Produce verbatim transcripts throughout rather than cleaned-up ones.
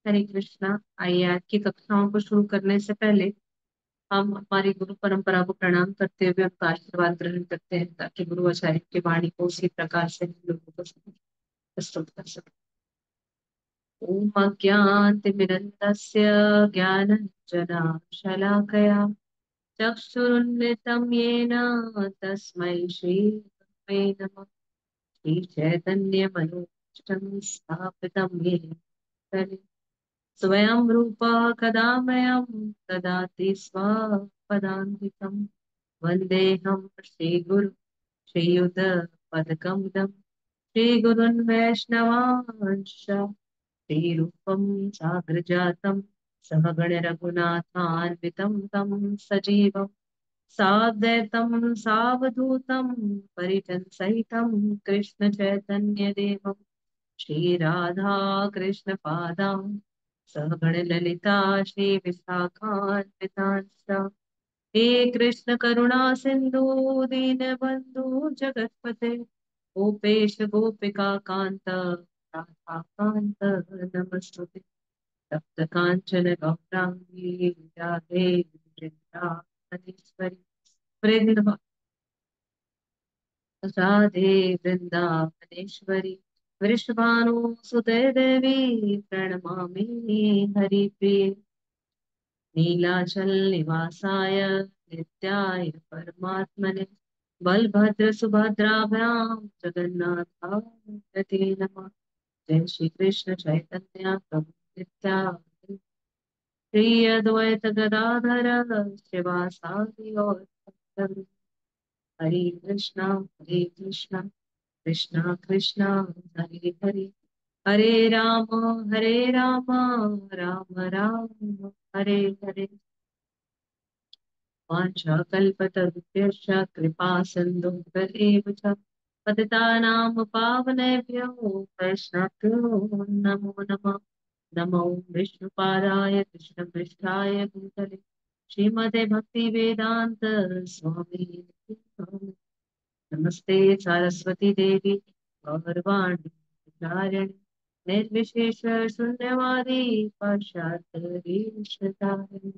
हरे कृष्णा। आइए आज की कक्षाओं को शुरू करने से पहले हम हमारी गुरु परंपरा को प्रणाम करते हुए उनका आशीर्वाद ग्रहण करते हैं, ताकि गुरु आचार्य की वाणी को उसी प्रकार से हम लोगों को प्रस्तुत कर सके। ओम अज्ञानतिमिरन्दस्य ज्ञानञ्जनशलाकया चक्षुरुन्मिलितं येन तस्मै श्रीगुरवे नमः। श्रीचैतन्यमनोभीष्टं स्थापितं येन भूतले स्वयं रूपा कदा मह्यं ददाति स्वपदान्तिकं। वन्देऽहं श्रीगुरु श्रीयुतपदकमलं श्रीगुरुन् वैष्णवांश्च श्रीरूपं साग्रजातं सहगण रघुनाथान्वितं तं सजीवं साद्वैतं सावधूतं परिजनसहितं कृष्ण चैतन्यदेवं श्रीराधा कृष्ण पादां सहगण ललिता श्री विशाखान्वितांश्च। हे कृष्ण करुणा सिंधु दीनबंधु जगतपते गोपेश गोपिका कांत राधा कांत नमस्तुते। तप्त कांचन गौरांगी राधे वृंदावनेश्वरी वृंदा राधे वृंदावनेश्वरी वृषभानुसुते देवी प्रणमामि हरिप्रिये। नीलाचल निवासाय नित्याय परमात्मने बलभद्र सुभद्राभ्यां जगन्नाथाय नमः। जय श्री कृष्ण चैतन्य प्रभु नित्यानंद श्री अद्वैत गदाधर शिवासादि और भक्तवृंद। हरे कृष्णा हरे कृष्णा कृष्णा कृष्णा हरे हरे हरे राम हरे राम राम राम हरे हरे। वाञ्छाकल्पतरुभ्यश्च कृपा सिन्धुभ्येव च पतितानां पावनेभ्यो वैष्णवेभ्यो नमो नमः। नमो विष्णुपादाय कृष्णपृष्ठाय भूतले श्रीमते भक्तिवेदान्त स्वामी नमस्ते सरस्वती देवी गौरवाणी प्रचारिणी निर्विशेष शून्यवादी पाश्चात्य।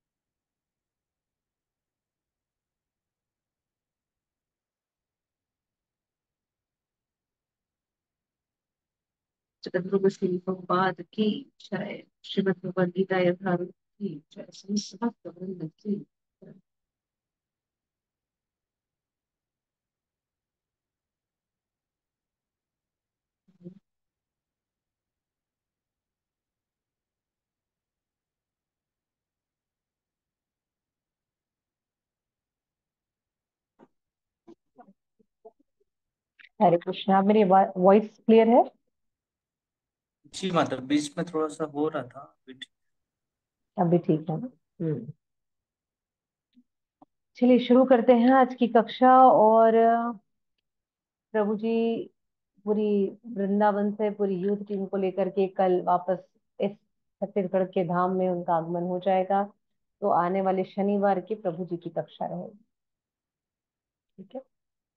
जगद्गुरु श्री प्रभुपाद की जय। श्रीमद् भगवद गीता यथारूप की जय। श्री समस्त वृंद की जय। हरे कृष्णा। मेरी वॉइस क्लियर है? जी माता, बीच में थोड़ा सा हो रहा था, अभी ठीक। अभी ठीक है ना? हम्म। चलिए शुरू करते हैं आज की कक्षा। और अ, प्रभु जी पूरी वृंदावन से पूरी यूथ टीम को लेकर के कल वापस इस छत्तीसगढ़ के धाम में उनका आगमन हो जाएगा। तो आने वाले शनिवार की प्रभु जी की कक्षा रहेगी। ठीक है।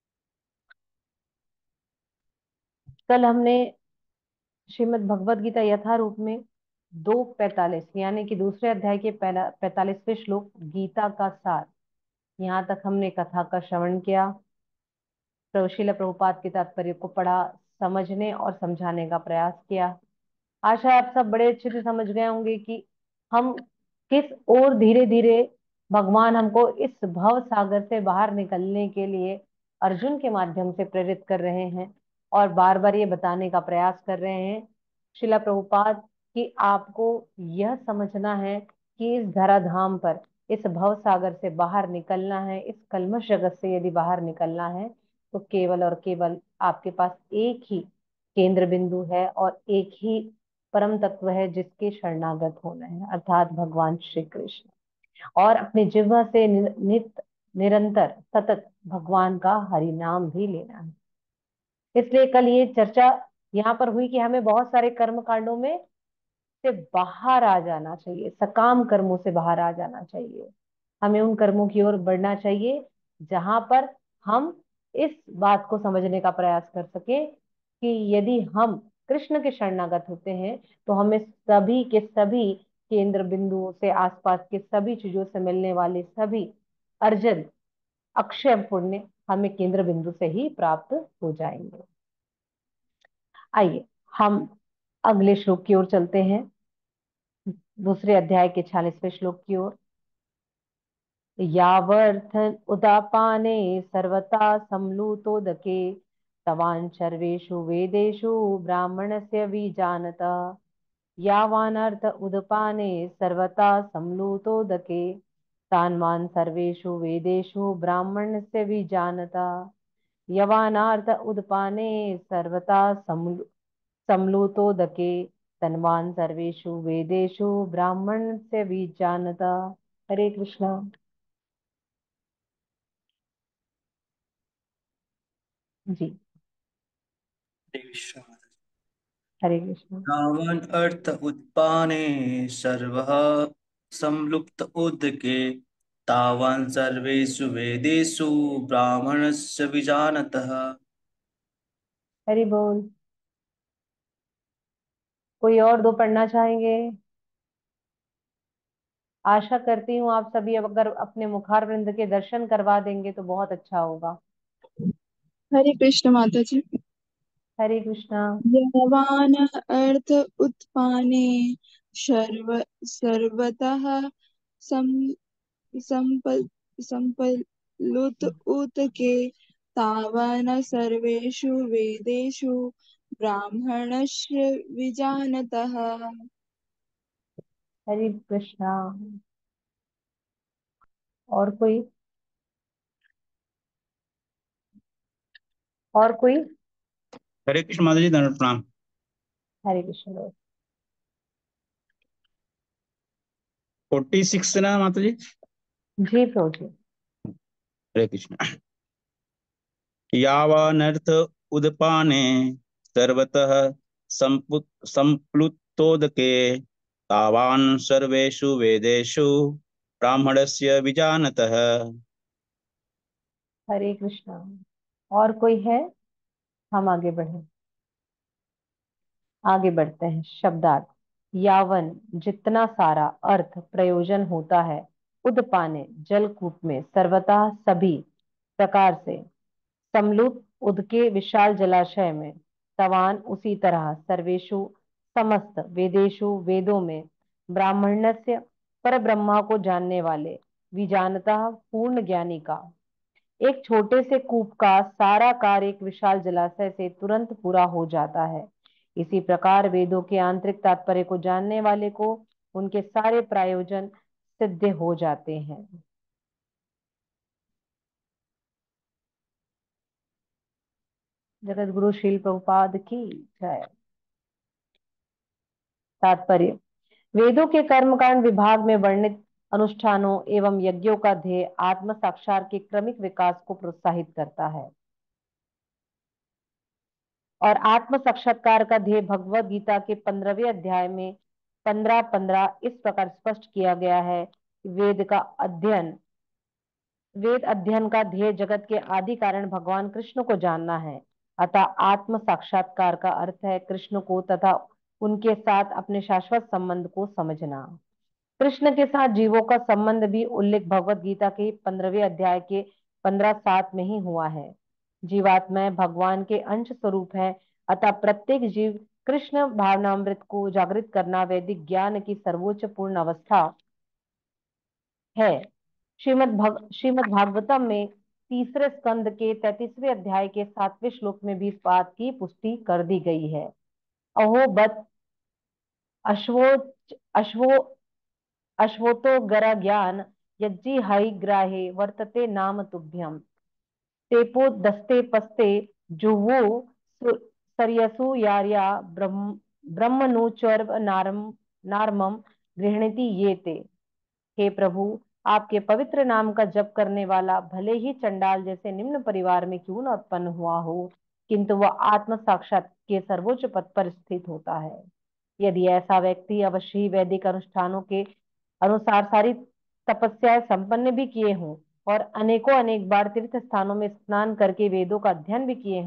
कल हमने श्रीमद् भगवद गीता यथारूप में दो पैतालीस यानी कि दूसरे अध्याय के पहला पैतालीसवें श्लोक गीता का सार, यहाँ तक हमने कथा का श्रवण किया। प्रभु श्रील प्रभुपाद के तात्पर्य को पढ़ा, समझने और समझाने का प्रयास किया। आशा है आप सब बड़े अच्छे से समझ गए होंगे कि हम किस ओर धीरे धीरे भगवान हमको इस भव सागर से बाहर निकलने के लिए अर्जुन के माध्यम से प्रेरित कर रहे हैं और बार बार ये बताने का प्रयास कर रहे हैं शिला प्रभुपाद कि आपको यह समझना है कि इस धराधाम पर इस भव सागर से बाहर निकलना है, इस कल्मश जगत से यदि बाहर निकलना है तो केवल और केवल आपके पास एक ही केंद्र बिंदु है और एक ही परम तत्व है जिसके शरणागत होना है, अर्थात भगवान श्री कृष्ण। और अपने जिह्वा से नि- नित निरंतर सतत भगवान का हरि नाम भी लेना है। इसलिए कल ये चर्चा यहाँ पर हुई कि हमें बहुत सारे कर्म कांडों में से बाहर आ जाना चाहिए, सकाम कर्मों से बाहर आ जाना चाहिए। हमें उन कर्मों की ओर बढ़ना चाहिए जहां पर हम इस बात को समझने का प्रयास कर सके कि यदि हम कृष्ण के शरणागत होते हैं तो हमें सभी के सभी केंद्र बिंदुओं से, आसपास के सभी चीजों से मिलने वाले सभी अर्जन, अक्षय पुण्य हमें केंद्र बिंदु से ही प्राप्त हो जाएंगे। आइए हम अगले श्लोक की ओर चलते हैं, दूसरे अध्याय के छियालीसवें श्लोक की ओर। यावर्थ उदापाने सर्वथा संलूतोदके तवान् सर्वेषु वेदेषु ब्राह्मणस्य विजानता। यावानर्थ उदपाने सर्वथा संलूतोदके तान्वान् सर्वेषु वेदेषु ब्राह्मणस्य विजानता। यवानार्थ उदपाने सर्वथा संलू संलूतोदके तन्वान् सर्वेषु वेदेषु ब्राह्मणस्य विजानता। हरे कृष्णा। जी। देवीशा हरे कृष्णा। रावण अर्थ उत्पाने सर्वः संलुप्त उदके तावान् सर्वेषु वेदेषु ब्राह्मणस्य विजानतः। हरि बोल। कोई और दो पढ़ना चाहेंगे? आशा करती हूँ आप सभी अगर अपने मुखार वृंद के दर्शन करवा देंगे तो बहुत अच्छा होगा। हरे कृष्ण माता जी। हरे कृष्णा। यवान अर्थ उत्पाने सर्व सर्वतः सम संपल संपलुत उतके तावन सर्वेषु वेदेषु ब्राह्मणस्य विजानतः। हरे कृष्णा। और कोई? और कोई? हरे कृष्ण माता जी, दंड प्रणाम। हरे कृष्ण। फोर्टी सिक्स ना माता जी? जी प्रभु जी। हरे कृष्ण। यावानर्थ उदपाने सर्वतः संपु संप्लुतोदके तावान् सर्वेषु वेदेषु ब्राह्मणस्य विजानतः। हरे कृष्णा। और कोई है? हम आगे बढ़े। आगे बढ़ते हैं। शब्दार्थ। यावन जितना सारा, अर्थ प्रयोजन होता है, उदपाने जलकूप में, सर्वतः सभी प्रकार से, समलुत उदके विशाल जलाशय में, तवान उसी तरह, सर्वेषु समस्त, वेदेषु वेदों में, ब्राह्मण्यस्य पर ब्रह्मा को जानने वाले, विजानता पूर्ण ज्ञानी का। एक छोटे से कूप का सारा कार्य एक विशाल जलाशय से तुरंत पूरा हो जाता है। इसी प्रकार वेदों के आंतरिक तात्पर्य को जानने वाले को उनके सारे प्रयोजन सिद्ध हो जाते हैं। जगत गुरु श्रील प्रभुपाद की जय। तात्पर्य। वेदों के कर्मकांड विभाग में वर्णित अनुष्ठानों एवं यज्ञों का ध्येय आत्म साक्षात के क्रमिक विकास को प्रोत्साहित करता है और आत्म साक्षात्कार का ध्येय भगवत गीता के पंद्रहवें अध्याय में पंद्रह पंद्रह इस प्रकार स्पष्ट किया गया है। वेद का अध्ययन वेद अध्ययन का ध्येय जगत के आदि कारण भगवान कृष्ण को जानना है। अतः आत्म साक्षात्कार का अर्थ है कृष्ण को तथा उनके साथ अपने शाश्वत संबंध को समझना। कृष्ण के साथ जीवों का संबंध भी उल्लेख भगवत गीता के पंद्रहवें अध्याय के पंद्रह सात में ही हुआ है। जीवात्मा भगवान के अंश स्वरूप है, अतः प्रत्येक जीव कृष्ण भावनामृत को जागृत करना वैदिक ज्ञान की सर्वोच्च पूर्ण अवस्था है। श्रीमद भग श्रीमद भागवतम में तीसरे स्कंद के तैतीसवें अध्याय के सातवें श्लोक में भी इस बात की पुष्टि कर दी गई है। अहो बत अश्वो अश्वो अश्वतो गर ज्ञान यज्जी हई ग्राहे वर्तते नाम तुभ्यम तेपो दस्ते पस्ते जुहु सरयसु यार्या ब्रह्म ब्रह्मनु चर्व नारम नारमम गृहणति ये ते। हे प्रभु, आपके पवित्र नाम का जप करने वाला भले ही चंडाल जैसे निम्न परिवार में क्यों न उत्पन्न हुआ हो, किंतु वह आत्म साक्षात के सर्वोच्च पद पर स्थित होता है। यदि ऐसा व्यक्ति अवश्य ही वैदिक अनुष्ठानों के अनुसार सारी तपस्याएं संपन्न भी किए हों और अनेकों अनेक बार तीर्थ स्थानों में स्नान करके वेदों का अध्ययन भी किए हों,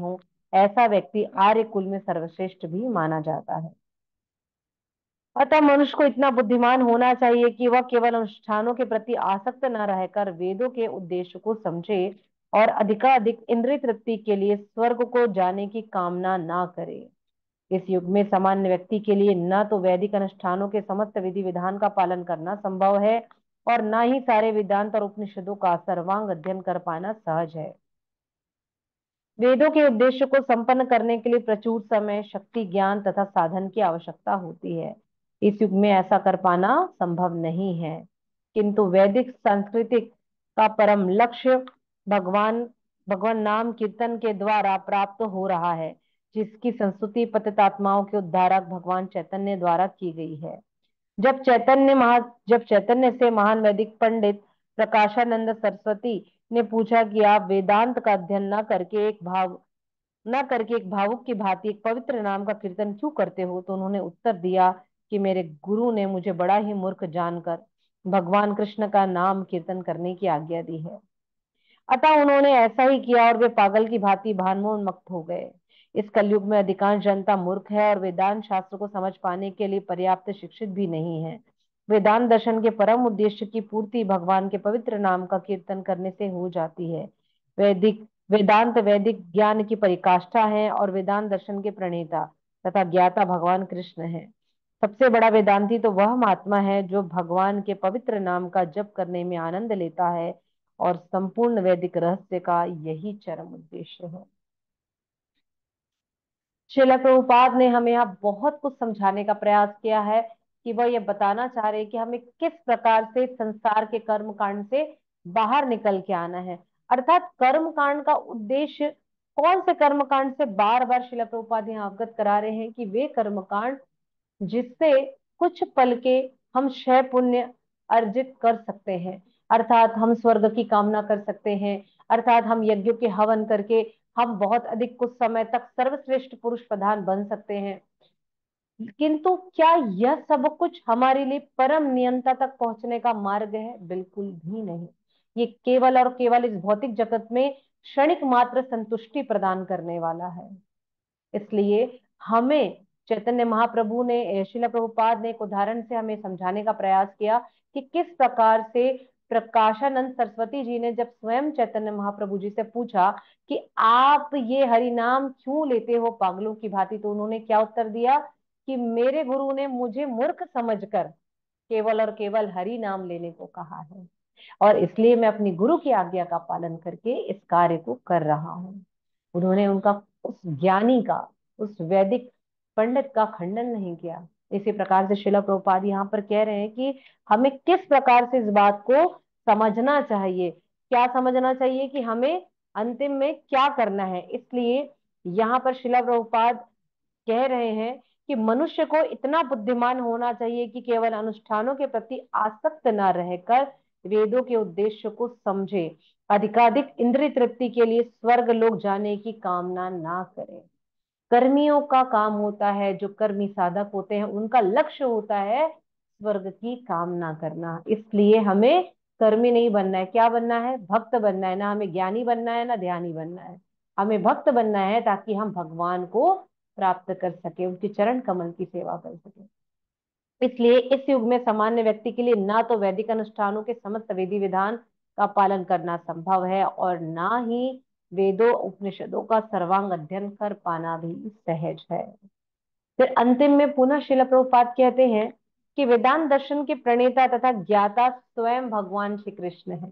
ऐसा व्यक्ति आर्य कुल में सर्वश्रेष्ठ भी माना जाता है। अतः मनुष्य को इतना बुद्धिमान होना चाहिए कि वह केवल अनुष्ठानों के प्रति आसक्त न रहकर वेदों के उद्देश्य को समझे और अधिकाधिक इंद्रिय तृप्ति के लिए स्वर्ग को जाने की कामना ना करे। इस युग में सामान्य व्यक्ति के लिए न तो वैदिक अनुष्ठानों के समस्त विधि विधान का पालन करना संभव है और न ही सारे वेदांत और उपनिषदों का सर्वांग अध्ययन कर पाना सहज है। वेदों के उद्देश्य को संपन्न करने के लिए प्रचुर समय, शक्ति, ज्ञान तथा साधन की आवश्यकता होती है। इस युग में ऐसा कर पाना संभव नहीं है, किंतु वैदिक सांस्कृतिक का परम लक्ष्य भगवान भगवान नाम कीर्तन के द्वारा प्राप्त हो रहा है, जिसकी संस्तुति पतितात्माओं के उद्धारक भगवान चैतन्य द्वारा की गई है। जब चैतन्य महा जब चैतन्य से महान वैदिक पंडित प्रकाशानंद सरस्वती ने पूछा कि आप वेदांत का अध्ययन न करके एक भाव न करके एक भावुक की भांति एक पवित्र नाम का कीर्तन क्यों करते हो, तो उन्होंने उत्तर दिया कि मेरे गुरु ने मुझे बड़ा ही मूर्ख जानकर भगवान कृष्ण का नाम कीर्तन करने की आज्ञा दी है। अतः उन्होंने ऐसा ही किया और वे पागल की भांति भावोन्मुक्त हो गए। इस कलयुग में अधिकांश जनता मूर्ख है और वेदांत शास्त्र को समझ पाने के लिए पर्याप्त शिक्षित भी नहीं है। वेदांत दर्शन के परम उद्देश्य की पूर्ति भगवान के पवित्र नाम का कीर्तन करने से हो जाती है। वैदिक वेदांत वैदिक ज्ञान की परिकाष्ठा है और वेदांत दर्शन के प्रणेता तथा ज्ञाता भगवान कृष्ण है। सबसे बड़ा वेदांती तो वह महात्मा है जो भगवान के पवित्र नाम का जप करने में आनंद लेता है और संपूर्ण वैदिक रहस्य का यही चरम उद्देश्य है। श्रील प्रभुपाद ने हमें यहाँ बहुत कुछ समझाने का प्रयास किया है कि वह यह बताना चाह रहे हैं कि हमें किस प्रकार से संसार के कर्म कांड से बाहर निकल के आना है। अर्थात कर्म कांड का उद्देश्य कौन से कर्म कांड से बार बार श्रील प्रभुपाद यहाँ अवगत करा रहे हैं कि वे कर्म कांड जिससे कुछ पल के हम क्षय पुण्य अर्जित कर सकते हैं। अर्थात हम स्वर्ग की कामना कर सकते हैं, अर्थात हम यज्ञों के हवन करके हम बहुत अधिक कुछ समय तक सर्वश्रेष्ठ पुरुष प्रधान बन सकते हैं। किंतु क्या यह सब कुछ हमारे लिए परम नियंता तक पहुंचने का मार्ग है? बिल्कुल भी नहीं। ये केवल और केवल इस भौतिक जगत में क्षणिक मात्र संतुष्टि प्रदान करने वाला है। इसलिए हमें चैतन्य महाप्रभु ने श्रील प्रभुपाद ने एक उदाहरण से हमें समझाने का प्रयास किया कि किस प्रकार से प्रकाशानंद सरस्वती जी ने जब स्वयं चैतन्य महाप्रभु जी से पूछा कि आप ये हरि नाम क्यों लेते हो पागलों की भांति, तो उन्होंने क्या उत्तर दिया कि मेरे गुरु ने मुझे मूर्ख समझकर केवल और केवल हरि नाम लेने को कहा है और इसलिए मैं अपनी गुरु की आज्ञा का पालन करके इस कार्य को कर रहा हूँ। उन्होंने उनका उस ज्ञानी का उस वैदिक पंडित का खंडन नहीं किया। इसी प्रकार से श्रील प्रभुपाद यहाँ पर कह रहे हैं कि हमें किस प्रकार से इस बात को समझना चाहिए, क्या समझना चाहिए कि हमें अंतिम में क्या करना है। इसलिए यहाँ पर श्रील प्रभुपाद कह रहे हैं कि मनुष्य को इतना बुद्धिमान होना चाहिए कि केवल अनुष्ठानों के प्रति आसक्त न रहकर वेदों के उद्देश्य को समझे, अधिकाधिक इंद्रिय तृप्ति के लिए स्वर्ग लोक जाने की कामना ना करे। कर्मियों का काम होता है, जो कर्मी साधक होते हैं उनका लक्ष्य होता है स्वर्ग की कामना करना। इसलिए हमें कर्मी नहीं बनना है, क्या बनना है? भक्त बनना है। ना हमें ज्ञानी बनना है ना ध्यानी बनना है, हमें भक्त बनना है ताकि हम भगवान को प्राप्त कर सके, उनके चरण कमल की सेवा कर सके। इसलिए इस युग में सामान्य व्यक्ति के लिए ना तो वैदिक अनुष्ठानों के समस्त विधि विधान का पालन करना संभव है और ना ही वेदों उपनिषदों का सर्वांग अध्ययन कर पाना भी सहज है। फिर अंतिम में पुनः श्रील प्रभुपाद कहते हैं कि वेदांत दर्शन के प्रणेता तथा ज्ञाता स्वयं भगवान श्री कृष्ण है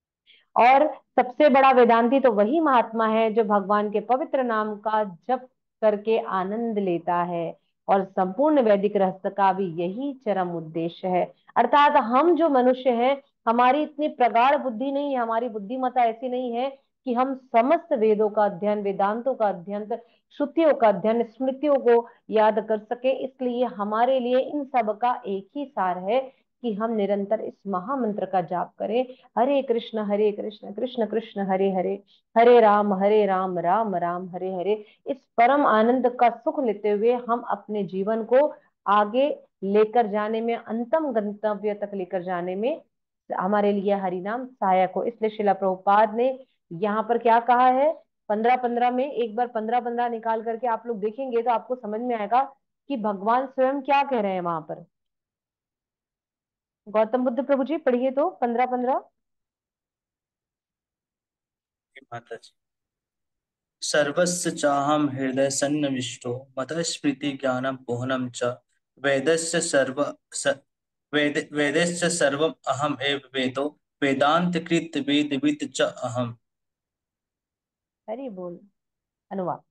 और सबसे बड़ा वेदांती तो वही महात्मा है जो भगवान के पवित्र नाम का जप करके आनंद लेता है और संपूर्ण वैदिक रहस्य का भी यही चरम उद्देश्य है। अर्थात हम जो मनुष्य हैं, हमारी इतनी प्रगाढ़ बुद्धि नहीं है, हमारी बुद्धिमत्ता ऐसी नहीं है कि हम समस्त वेदों का अध्ययन, वेदांतों का अध्ययन, श्रुतियों का अध्ययन, स्मृतियों को याद कर सके। इसलिए हमारे लिए इन सब का एक ही सार है कि हम निरंतर इस महामंत्र का जाप करें, हरे कृष्ण हरे कृष्ण कृष्ण कृष्ण हरे हरे, हरे राम हरे राम राम राम हरे हरे। इस परम आनंद का सुख लेते हुए हम अपने जीवन को आगे लेकर जाने में, अंतम गंतव्य तक लेकर जाने में हमारे लिए हरि नाम सहायक हो। इसलिए श्रील प्रभुपाद ने यहाँ पर क्या कहा है पंद्रह पंद्रह में एक बार पंद्रह पंद्रह निकाल करके आप लोग देखेंगे तो आपको समझ में आएगा कि भगवान स्वयं क्या कह रहे हैं वहां पर। गौतम बुद्ध प्रभु जी पढ़िए तो पंद्रह पंद्रह। माता जी, सर्वस्य चाहम हृदय सन्निविष्टो मतः स्मृति ज्ञानम पोहनम च वेदस्य सर्व स, वेद वेदस्य सर्वम अहम एव वेदो वेदांत कृत वेद विद च अहम। हरि बोल। अनुवाद।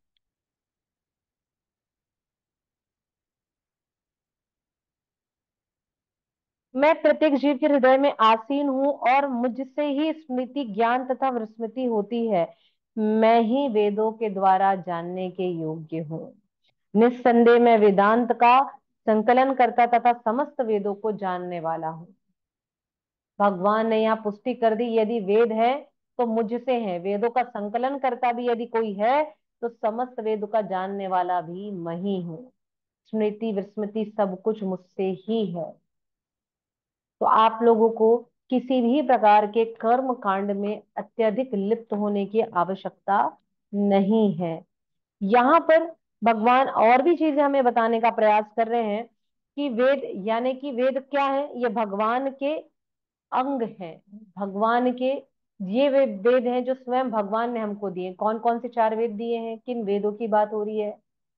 मैं प्रत्येक जीव के हृदय में आसीन हूँ और मुझसे ही स्मृति ज्ञान तथा विस्मृति होती है। मैं ही वेदों के द्वारा जानने के योग्य हूँ। निस्संदेह मैं वेदांत का संकलन करता तथा समस्त वेदों को जानने वाला हूँ। भगवान ने यहाँ पुष्टि कर दी, यदि वेद है तो मुझसे है, वेदों का संकलन करता भी यदि कोई है तो समस्त वेदों का जानने वाला भी मैं ही हूँ। स्मृति विस्मृति सब कुछ मुझसे ही है। तो आप लोगों को किसी भी प्रकार के कर्म कांड में अत्यधिक लिप्त होने की आवश्यकता नहीं है। यहाँ पर भगवान और भी चीजें हमें बताने का प्रयास कर रहे हैं कि वेद यानी कि वेद क्या है, ये भगवान के अंग हैं। भगवान के ये वे वेद हैं जो स्वयं भगवान ने हमको दिए। कौन कौन से चार वेद दिए हैं, किन वेदों की बात हो रही है?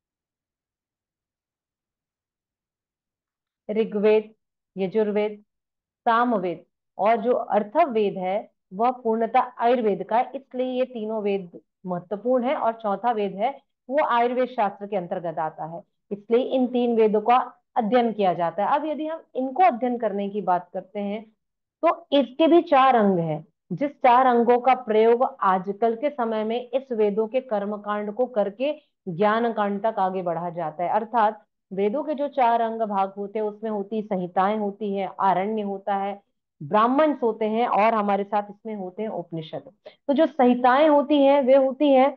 ऋग्वेद, यजुर्वेद, सामवेद और जो अर्थववेद है वह पूर्णतः आयुर्वेद का है, इसलिए ये तीनों वेद महत्वपूर्ण है। और चौथा वेद है वो आयुर्वेद शास्त्र के अंतर्गत आता है, इसलिए इन तीन वेदों का अध्ययन किया जाता है। अब यदि हम इनको अध्ययन करने की बात करते हैं तो इसके भी चार अंग हैं, जिस चार अंगों का प्रयोग आजकल के समय में इस वेदों के कर्म कांड को करके ज्ञान कांड तक आगे बढ़ा जाता है। अर्थात वेदों के जो चार अंग भाग होते हैं उसमें होती संहिताएं होती है, आरण्य होता है, ब्राह्मण होते हैं और हमारे साथ इसमें होते हैं उपनिषद। तो जो संहिताएं होती हैं वे होती हैं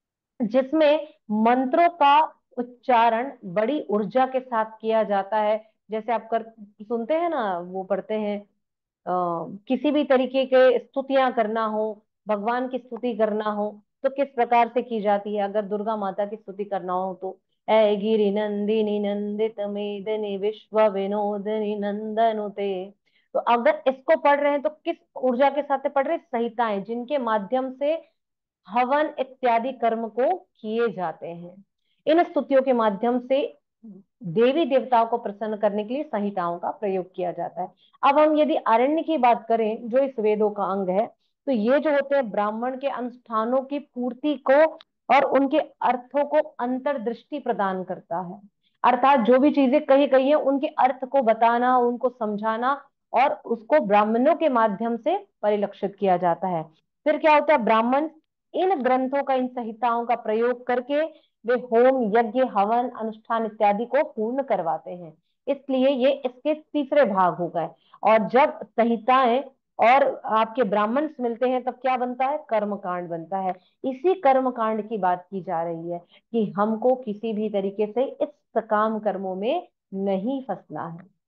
जिसमें मंत्रों का उच्चारण बड़ी ऊर्जा के साथ किया जाता है। जैसे आप कर सुनते हैं ना, वो पढ़ते हैं अ, किसी भी तरीके के स्तुतियां करना हो, भगवान की स्तुति करना हो तो किस प्रकार से की जाती है। अगर दुर्गा माता की स्तुति करना हो तो ऐ गिरि नंदिनी नंदित मेदिनी विश्व विनोदिनी नंदनुते। तो अगर इसको पढ़ रहे हैं तो किस ऊर्जा के साथ पढ़ रहे हैं? संहिताएं जिनके माध्यम से हवन इत्यादि कर्म को किए जाते हैं। इन स्तुतियों के माध्यम से देवी देवताओं को प्रसन्न करने के लिए संहिताओं का प्रयोग किया जाता है। अब हम यदि अरण्य की बात करें जो इस वेदों का अंग है, तो ये जो होते हैं ब्राह्मण के अनुष्ठानों की पूर्ति को और उनके अर्थों को अंतर्दृष्टि प्रदान करता है। अर्थात जो भी चीजें कही गई है उनके अर्थ को बताना, उनको समझाना और उसको ब्राह्मणों के माध्यम से परिलक्षित किया जाता है। फिर क्या होता है, ब्राह्मण इन ग्रंथों का, इन संहिताओं का प्रयोग करके वे होम यज्ञ हवन अनुष्ठान इत्यादि को पूर्ण करवाते हैं। इसलिए ये इसके तीसरे भाग हो गए। और जब संहिताएं और आपके ब्राह्मण मिलते हैं तब क्या बनता है? कर्म कांड बनता है। इसी कर्म कांड की बात की जा रही है कि हमको किसी भी तरीके से इस सकाम कर्मों में नहीं फंसना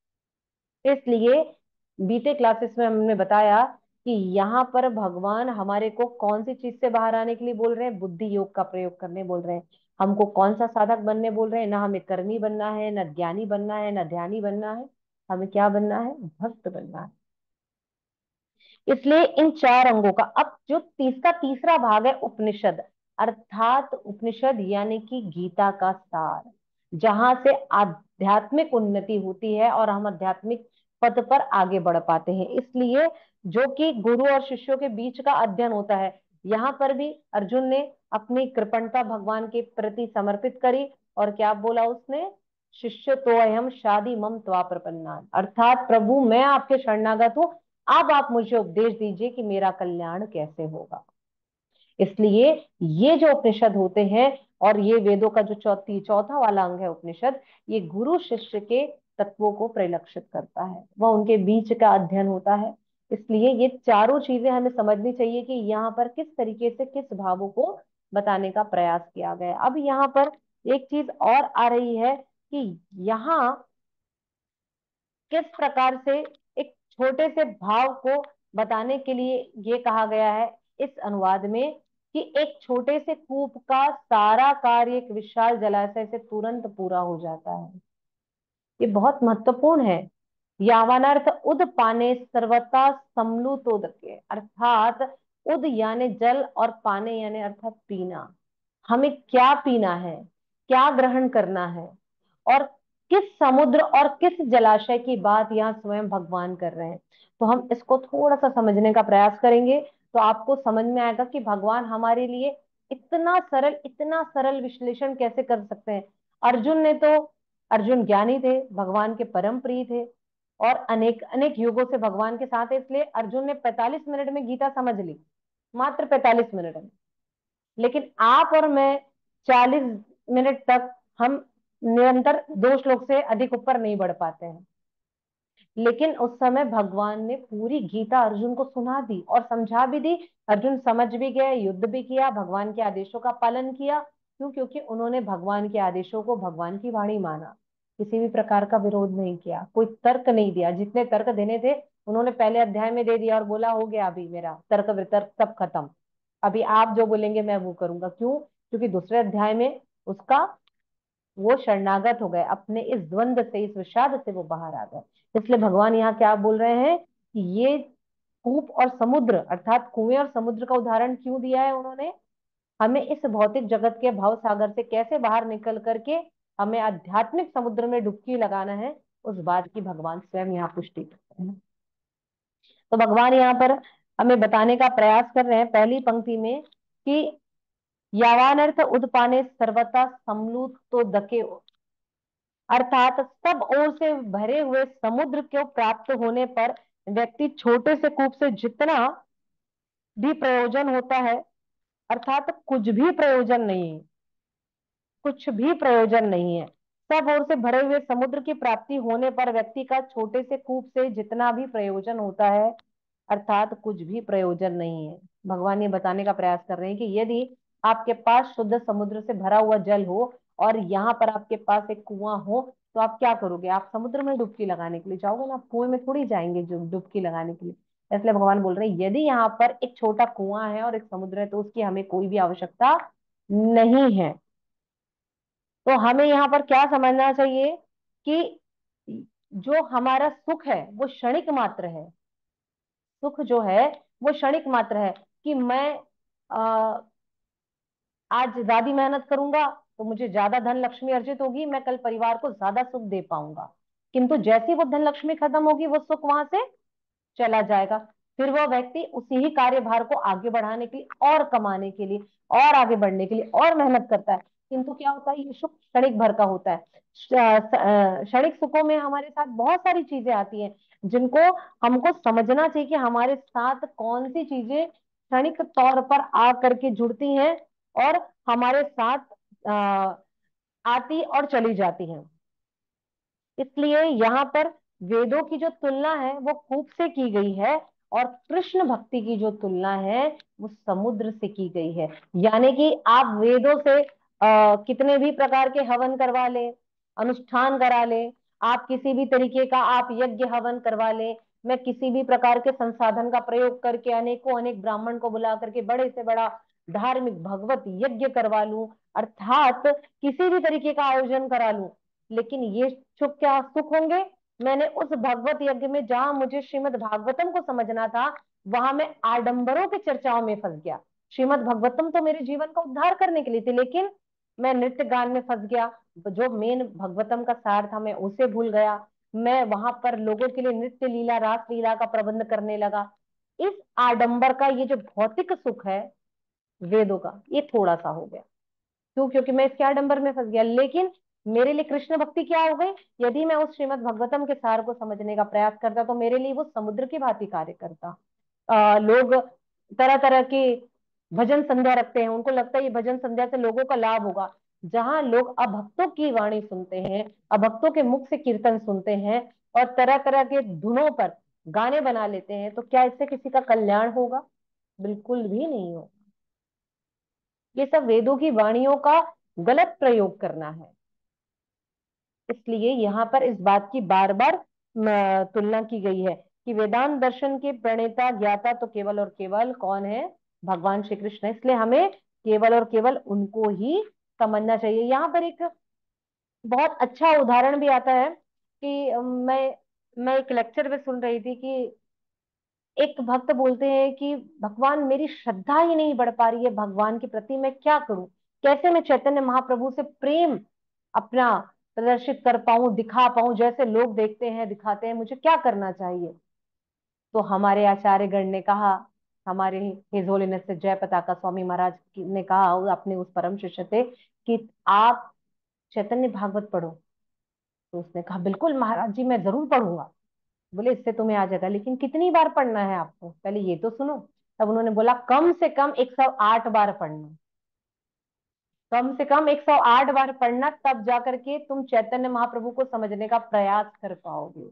है। इसलिए बीते क्लासेस में हमने बताया कि यहाँ पर भगवान हमारे को कौन सी चीज से बाहर आने के लिए बोल रहे हैं? बुद्धि योग का प्रयोग करने बोल रहे हैं। हमको कौन सा साधक बनने बोल रहे हैं? ना हमें कर्मी बनना है, ना ज्ञानी बनना है, ना ध्यानी बनना है, हमें क्या बनना है? भक्त बनना है। इसलिए इन चार अंगों का अब जो तीसरा तीसरा भाग है उपनिषद, अर्थात उपनिषद यानी कि गीता का सार, जहां से आध्यात्मिक उन्नति होती है और हम आध्यात्मिक पद पर आगे बढ़ पाते हैं। इसलिए जो कि गुरु और शिष्यों के बीच का अध्ययन होता है, यहाँ पर भी अर्जुन ने अपनी कृपणता भगवान के प्रति समर्पित करी और क्या बोला उसने? शिष्य तो अहम शादी मम त्वा प्रपन्ना, अर्थात प्रभु मैं आपके शरणागत हूँ, अब आप मुझे उपदेश दीजिए कि मेरा कल्याण कैसे होगा। इसलिए ये जो उपनिषद होते हैं और ये वेदों का जो चौथी चौथा वाला अंग है उपनिषद, ये गुरु शिष्य के तत्वों को परिलक्षित करता है, वह उनके बीच का अध्ययन होता है। इसलिए ये चारों चीजें हमें समझनी चाहिए कि यहाँ पर किस तरीके से किस भावों को बताने का प्रयास किया गया। अब यहाँ पर एक चीज और आ रही है कि यहाँ किस प्रकार से एक छोटे से भाव को बताने के लिए ये कहा गया है इस अनुवाद में कि एक छोटे से कूप का सारा कार्य एक विशाल जलाशय से तुरंत पूरा हो जाता है। ये बहुत महत्वपूर्ण है। यावानर्थ उद पाने सर्वथा समलुतोदके, अर्थात उद यानी जल और पाने यानी अर्थात पीना। हमें क्या पीना है, क्या ग्रहण करना है, और किस समुद्र और किस जलाशय की बात यहाँ स्वयं भगवान कर रहे हैं। तो हम इसको थोड़ा सा समझने का प्रयास करेंगे तो आपको समझ में आएगा कि भगवान हमारे लिए इतना सरल इतना सरल विश्लेषण कैसे कर सकते हैं। अर्जुन ने तो अर्जुन ज्ञानी थे, भगवान के परम प्रिय थे और अनेक अनेक युगों से भगवान के साथ है, इसलिए अर्जुन ने पैंतालीस मिनट में गीता समझ ली, मात्र पैंतालीस मिनट में। लेकिन आप और मैं चालीस मिनट तक हम निरंतर दो श्लोक से अधिक ऊपर नहीं बढ़ पाते हैं। लेकिन उस समय भगवान ने पूरी गीता अर्जुन को सुना दी और समझा भी दी। अर्जुन समझ भी गए, युद्ध भी किया, भगवान के आदेशों का पालन किया। क्यों? क्योंकि उन्होंने भगवान के आदेशों को भगवान की वाणी माना, किसी भी प्रकार का विरोध नहीं किया, कोई तर्क नहीं दिया। जितने तर्क देने थे उन्होंने पहले अध्याय में दे दिया और बोला हो गया, अभी मेरा तर्क वितर्क सब खत्म, अभी आप जो बोलेंगे मैं वो करूंगा। क्यों? क्योंकि दूसरे अध्याय में उसका वो शरणागत हो गए, अपने इस द्वंद से, इस विषाद से वो बाहर आ गए। इसलिए भगवान यहाँ क्या बोल रहे हैं कि ये कूप और समुद्र अर्थात कुएं और समुद्र का उदाहरण क्यों दिया है उन्होंने, हमें इस भौतिक जगत के भव सागर से कैसे बाहर निकल करके हमें आध्यात्मिक समुद्र में डुबकी लगाना है, उस बात की भगवान स्वयं यहाँ पुष्टि करते हैं। तो भगवान यहाँ पर हमें बताने का प्रयास कर रहे हैं पहली पंक्ति में कि यावानर्थ उदपाने सर्वथा समलूत तो दके, अर्थात सब ओर से भरे हुए समुद्र को प्राप्त होने पर व्यक्ति छोटे से कूप से जितना भी प्रयोजन होता है, अर्थात कुछ भी प्रयोजन नहीं है, कुछ भी प्रयोजन नहीं है। सब ओर से भरे हुए समुद्र की प्राप्ति होने पर व्यक्ति का छोटे से कूप से जितना भी प्रयोजन होता है, अर्थात कुछ भी प्रयोजन नहीं है। भगवान ये बताने का प्रयास कर रहे हैं कि यदि आपके पास शुद्ध समुद्र से भरा हुआ जल हो और यहाँ पर आपके पास एक कुआं हो तो आप क्या करोगे? आप समुद्र में डुबकी लगाने के लिए जाओगे ना, आप कुएं में थोड़ी जाएंगे जो डुबकी लगाने के लिए। इसलिए भगवान बोल रहे हैं यदि यहाँ पर एक छोटा कुआं है और एक समुद्र है तो उसकी हमें कोई भी आवश्यकता नहीं है। तो हमें यहाँ पर क्या समझना चाहिए कि जो हमारा सुख है वो क्षणिक मात्र है। सुख जो है वो क्षणिक मात्र है कि मैं आ, आज ज्यादा मेहनत करूंगा तो मुझे ज्यादा धन लक्ष्मी अर्जित होगी, मैं कल परिवार को ज्यादा सुख दे पाऊंगा। किंतु जैसी वो धन लक्ष्मी खत्म होगी वो सुख वहां से चला जाएगा। फिर वह व्यक्ति उसी ही कार्यभार को आगे बढ़ाने के लिए और कमाने के लिए और आगे बढ़ने के लिए और मेहनत करता है। किंतु क्या होता है, ये सुख क्षणिक भर का होता है। क्षणिक सुखों में हमारे साथ बहुत सारी चीजें आती हैं जिनको हमको समझना चाहिए कि हमारे साथ कौन सी चीजें क्षणिक तौर पर आ करके जुड़ती हैं और हमारे साथ आ, आती और चली जाती हैं। इसलिए यहाँ पर वेदों की जो तुलना है वो कूप से की गई है और कृष्ण भक्ति की जो तुलना है वो समुद्र से की गई है। यानी कि आप वेदों से आ, कितने भी प्रकार के हवन करवा ले, अनुष्ठान करा ले, आप किसी भी तरीके का आप यज्ञ हवन करवा ले, मैं किसी भी प्रकार के संसाधन का प्रयोग करके अनेकों अनेक ब्राह्मण को बुला करके बड़े से बड़ा धार्मिक भगवत यज्ञ करवा लूं, अर्थात किसी भी तरीके का आयोजन करा लूं, लेकिन ये सुख क्या सुख होंगे? मैंने उस भगवत यज्ञ में जहां मुझे श्रीमद भागवतम को समझना था वहां मैं आडंबरों की चर्चाओं में फंस गया। श्रीमद भागवतम तो मेरे जीवन का उद्धार करने के लिए थी, लेकिन मैं नृत्य गान में फंस गया। जो मेन भगवतम का सार था मैं उसे भूल गया। मैं वहां पर लोगों के लिए नृत्य लीला रास लीला का प्रबंध करने लगा। इस आडंबर का ये जो भौतिक सुख है वेदों का, ये थोड़ा सा हो गया। क्यों? क्योंकि मैं इसके आडंबर में फंस गया। लेकिन मेरे लिए कृष्ण भक्ति क्या हो गई? यदि मैं उस श्रीमद भगवतम के सार को समझने का प्रयास करता तो मेरे लिए वो समुद्र की भांति कार्य करता। आ, लोग तरह तरह के भजन संध्या रखते हैं, उनको लगता है ये भजन संध्या से लोगों का लाभ होगा। जहां लोग अभक्तों की वाणी सुनते हैं, अभक्तों के मुख से कीर्तन सुनते हैं और तरह तरह के धुनों पर गाने बना लेते हैं, तो क्या इससे किसी का कल्याण होगा? बिल्कुल भी नहीं होगा। ये सब वेदों की वाणियों का गलत प्रयोग करना है। इसलिए यहाँ पर इस बात की बार बार तुलना की गई है कि वेदांत दर्शन के प्रणेता ज्ञाता तो केवल और केवल कौन है? भगवान श्री कृष्ण है, इसलिए हमें केवल और केवल उनको ही समझना चाहिए। यहाँ पर एक बहुत अच्छा उदाहरण भी आता है कि अ, मैं मैं एक लेक्चर में सुन रही थी कि एक भक्त बोलते हैं कि भगवान मेरी श्रद्धा ही नहीं बढ़ पा रही है भगवान के प्रति, मैं क्या करूं, कैसे मैं चैतन्य महाप्रभु से प्रेम अपना प्रदर्शित कर पाऊं, दिखा पाऊं, जैसे लोग देखते हैं दिखाते हैं, मुझे क्या करना चाहिए। तो हमारे आचार्य गण ने कहा, हमारे हिज होलीनेस से जय पताका स्वामी महाराज की- ने कहा अपने उस परम शिष्य से कि आप चैतन्य भागवत पढ़ो। तो उसने कहा बिल्कुल महाराज जी मैं जरूर पढ़ूंगा। बोले इससे तुम्हें आ जाएगा, लेकिन कितनी बार पढ़ना है आपको, पहले ये तो सुनो। तब उन्होंने बोला कम से कम एक सौ आठ बार पढ़ना, कम से कम एक सौ आठ बार पढ़ना, तब जाकर के तुम चैतन्य महाप्रभु को समझने का प्रयास कर पाओगे।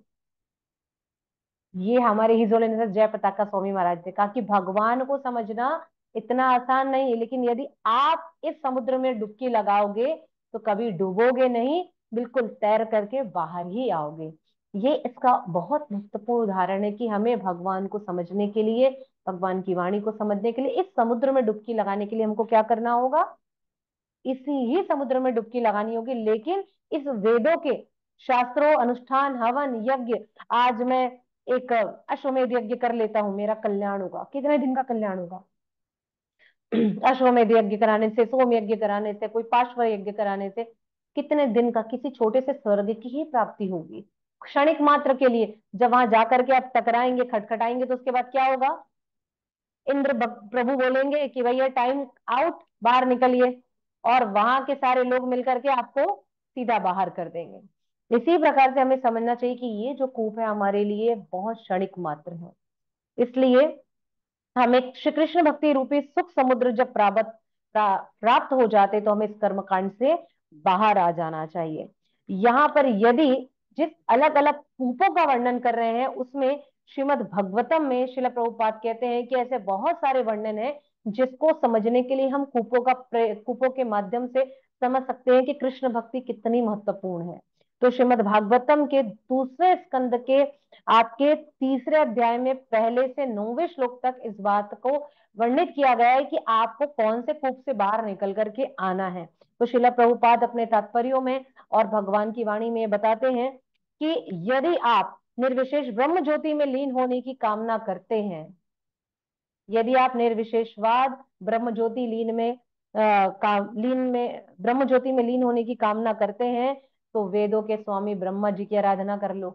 ये हमारे हिज होलीनेस जय पताका स्वामी महाराज ने कहा कि भगवान को समझना इतना आसान नहीं है, लेकिन यदि आप इस समुद्र में डुबकी लगाओगे तो कभी डूबोगे नहीं, बिल्कुल तैर करके बाहर ही आओगे। ये इसका बहुत महत्वपूर्ण उदाहरण है कि हमें भगवान को समझने के लिए, भगवान की वाणी को समझने के लिए, इस समुद्र में डुबकी लगाने के लिए हमको क्या करना होगा, इसी ही समुद्र में डुबकी लगानी होगी। लेकिन इस वेदों के शास्त्रों, अनुष्ठान, हवन, यज्ञ, आज मैं एक अश्वमेध यज्ञ कर लेता हूं, मेरा कल्याण होगा, कितने दिन का कल्याण होगा? अश्वमेध यज्ञ कराने से, सोम यज्ञ कराने से, कोई पार्श्व यज्ञ कराने से कितने दिन का, किसी छोटे से स्वर्ग की ही प्राप्ति होगी क्षणिक मात्र के लिए। जब वहां जाकर के आप टकराएंगे, खटखटाएंगे, तो उसके बाद क्या होगा? इंद्र प्रभु बोलेंगे कि भैया टाइम आउट, बाहर निकलिए, और वहां के सारे लोग मिलकर के आपको सीधा बाहर कर देंगे। इसी प्रकार से हमें समझना चाहिए कि ये जो कूप है हमारे लिए बहुत क्षणिक मात्र है। इसलिए हमें श्री कृष्ण भक्ति रूपी सुख समुद्र जब प्राप्त प्राप्त हो जाते तो हमें इस कर्मकांड से बाहर आ जाना चाहिए। यहाँ पर यदि जिस अलग अलग कूपों का वर्णन कर रहे हैं उसमें श्रीमद् भगवतम में श्रील प्रभुपाद कहते हैं कि ऐसे बहुत सारे वर्णन है जिसको समझने के लिए हम कूपों का कूपों के माध्यम से समझ सकते हैं कि कृष्ण भक्ति कितनी महत्वपूर्ण है। तो श्रीमद् भागवतम के दूसरे स्कंद के आपके तीसरे अध्याय में पहले से नौवें श्लोक तक इस बात को वर्णित किया गया है कि आपको कौन से कूप से बाहर निकल करके आना है। तो श्रील प्रभुपाद अपने तात्पर्यों में और भगवान की वाणी में बताते हैं कि यदि आप निर्विशेष ब्रह्म ज्योति में लीन होने की कामना करते हैं, यदि आप निर्विशेषवाद ब्रह्म ज्योति लीन में आ, का लीन में ब्रह्म ज्योति में लीन होने की कामना करते हैं तो वेदों के स्वामी ब्रह्मा जी की आराधना कर लो।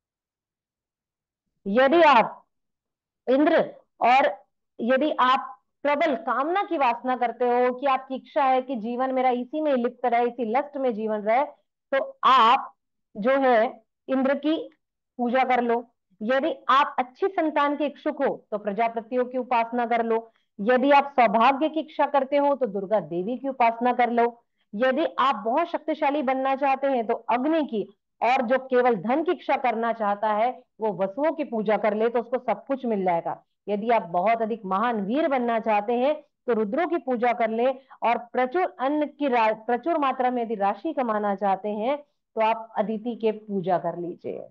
यदि आप इंद्र और यदि आप प्रबल कामना की वासना करते हो कि आपकी इच्छा है कि जीवन मेरा इसी में लिप्त रहे, इसी लस्ट में जीवन रहे, तो आप जो है इंद्र की पूजा कर लो। यदि आप अच्छी संतान के इच्छुक हो तो प्रजापतियों की उपासना कर लो। यदि आप सौभाग्य की इच्छा करते हो तो दुर्गा देवी की उपासना कर लो। यदि आप बहुत शक्तिशाली बनना चाहते हैं तो अग्नि की, और जो केवल धन की इच्छा करना चाहता है वो वसुओं की पूजा कर ले तो उसको सब कुछ मिल जाएगा। यदि आप बहुत अधिक महान वीर बनना चाहते हैं तो रुद्रों की पूजा कर ले, और प्रचुर अन्न की प्रचुर मात्रा में यदि राशि कमाना चाहते हैं तो आप अदिति के पूजा कर लीजिए।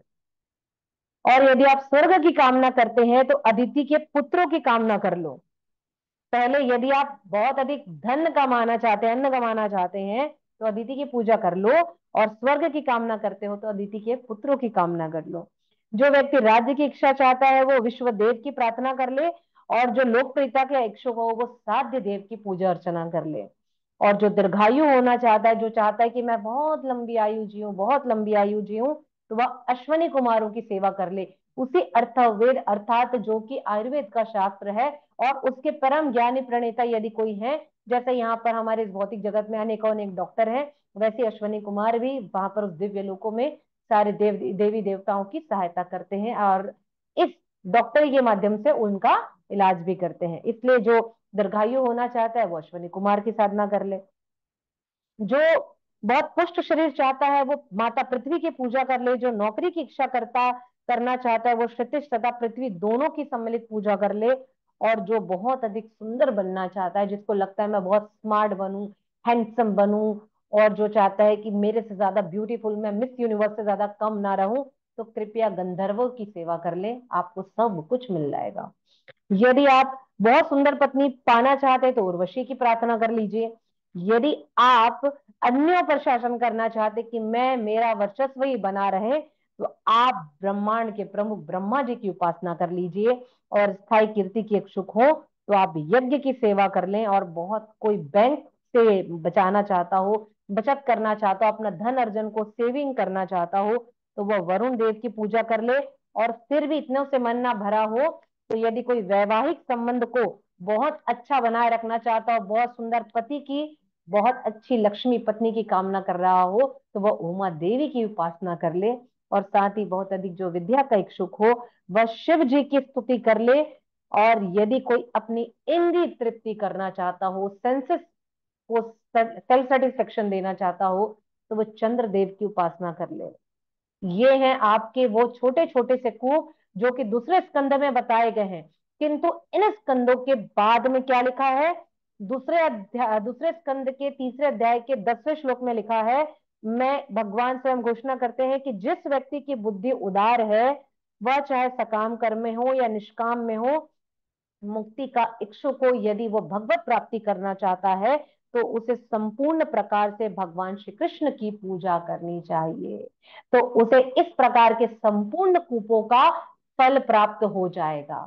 और यदि आप स्वर्ग की कामना करते हैं तो अदिति के पुत्रों की कामना कर लो। पहले यदि आप बहुत अधिक धन कमाना चाहते हैं, अन्न कमाना चाहते हैं तो अदिति की पूजा कर लो, और स्वर्ग की कामना करते हो तो अदिति के पुत्रों की कामना कर लो। जो व्यक्ति राज्य की इच्छा चाहता है वो विश्व देव की प्रार्थना कर ले, और जो लोकप्रियता के इच्छुक हो वो साध्य देव की पूजा अर्चना कर ले। और जो दीर्घायु होना चाहता है, जो चाहता है कि मैं बहुत लंबी आयु जीऊं, बहुत लंबी आयु जीऊं, तो वह अश्वनी कुमारों की सेवा कर ले। उसी अर्थवेद अर्थात जो कि आयुर्वेद का शास्त्र है, और उसके परम ज्ञानी प्रणेता यदि कोई है, जैसे यहाँ पर हमारे इस भौतिक जगत में अनेकों अनेक डॉक्टर हैं, वैसे अश्वनी कुमार भी वहां पर उस दिव्य लोकों में सारे देव देवी देवताओं की सहायता करते हैं, और इस डॉक्टरी के माध्यम से उनका इलाज भी करते हैं। इसलिए जो दीर्घायु होना चाहता है वो अश्वनी कुमार की साधना कर ले। जो बहुत पुष्ट शरीर चाहता है वो माता पृथ्वी की पूजा कर ले। जो नौकरी की इच्छा करता करना चाहता है वो क्षितिज तथा पृथ्वी दोनों की सम्मिलित पूजा कर ले। और जो बहुत अधिक सुंदर बनना चाहता है, जिसको लगता है मैं बहुत स्मार्ट बनूं, हैंडसम बनूं, और जो चाहता है कि मेरे से ज्यादा ब्यूटीफुल, मैं मिस यूनिवर्स से ज्यादा कम ना रहूं, तो कृपया गंधर्वों की सेवा कर ले, आपको सब कुछ मिल जाएगा। यदि आप बहुत सुंदर पत्नी पाना चाहते हैं तो उर्वशी की प्रार्थना कर लीजिए। यदि आप अन्यों पर शासन करना चाहते कि मैं मेरा वर्चस्व ही बना रहे, तो आप ब्रह्मांड के प्रमुख ब्रह्मा जी की उपासना कर लीजिए। और स्थायी कीर्ति की इच्छुक हो तो आप यज्ञ की सेवा कर लें। और बहुत कोई बैंक से बचाना चाहता हो, बचत करना चाहता हो, अपना धन अर्जन को सेविंग करना चाहता हो, तो वह वरुण देव की पूजा कर ले। और फिर भी इतने से मन ना भरा हो तो यदि कोई वैवाहिक संबंध को बहुत अच्छा बनाए रखना चाहता हो, बहुत सुंदर पति की, बहुत अच्छी लक्ष्मी पत्नी की कामना कर रहा हो, तो वह उमा देवी की उपासना कर ले। और साथ ही बहुत अधिक जो विद्या का इच्छुक हो वह शिव जी की स्तुति कर ले। और यदि कोई अपनी इंद्रिय तृप्ति करना चाहता हो, सेंसेस को सेल्फ सेटिस्फेक्शन देना चाहता हो, तो वह चंद्र देव की उपासना कर ले। ये हैं आपके वो छोटे छोटे से कूप जो कि दूसरे स्कंद में बताए गए हैं। किंतु इन स्कंदों के बाद में क्या लिखा है, दूसरे अध्याय दूसरे स्कंद के तीसरे अध्याय के दसवें श्लोक में लिखा है, मैं भगवान स्वयं घोषणा करते हैं कि जिस व्यक्ति की बुद्धि उदार है, वह चाहे सकाम कर्म में हो या निष्काम में हो, मुक्ति का इच्छुक हो, यदि वो भगवत प्राप्ति करना चाहता है, तो उसे संपूर्ण प्रकार से भगवान श्री कृष्ण की पूजा करनी चाहिए। तो उसे इस प्रकार के संपूर्ण कूपों का फल प्राप्त हो जाएगा।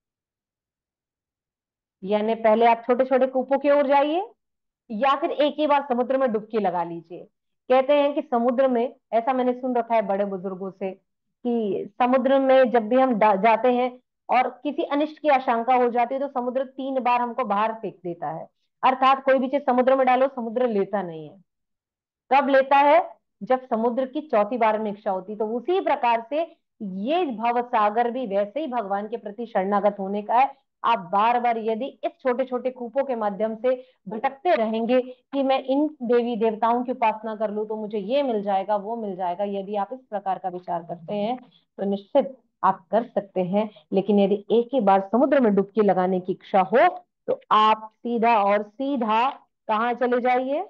यानी पहले आप छोटे छोटे कूपों की ओर जाइए, या फिर एक ही बार समुद्र में डुबकी लगा लीजिए। कहते हैं कि समुद्र में, ऐसा मैंने सुन रखा है बड़े बुजुर्गों से, कि समुद्र में जब भी हम जाते हैं और किसी अनिष्ट की आशंका हो जाती है, तो समुद्र तीन बार हमको बाहर फेंक देता है। अर्थात कोई भी चीज समुद्र में डालो, समुद्र लेता नहीं है। कब लेता है? जब समुद्र की चौथी बार में इच्छा होती। तो उसी प्रकार से ये भव सागर भी वैसे ही भगवान के प्रति शरणागत होने का है। आप बार बार यदि इस छोटे छोटे कूपों के माध्यम से भटकते रहेंगे कि मैं इन देवी देवताओं की उपासना कर लूं तो मुझे ये मिल जाएगा, वो मिल जाएगा, यदि आप इस प्रकार का विचार करते हैं तो निश्चित आप कर सकते हैं। लेकिन यदि एक ही बार समुद्र में डुबकी लगाने की इच्छा हो तो आप सीधा और सीधा कहाँ चले जाइए?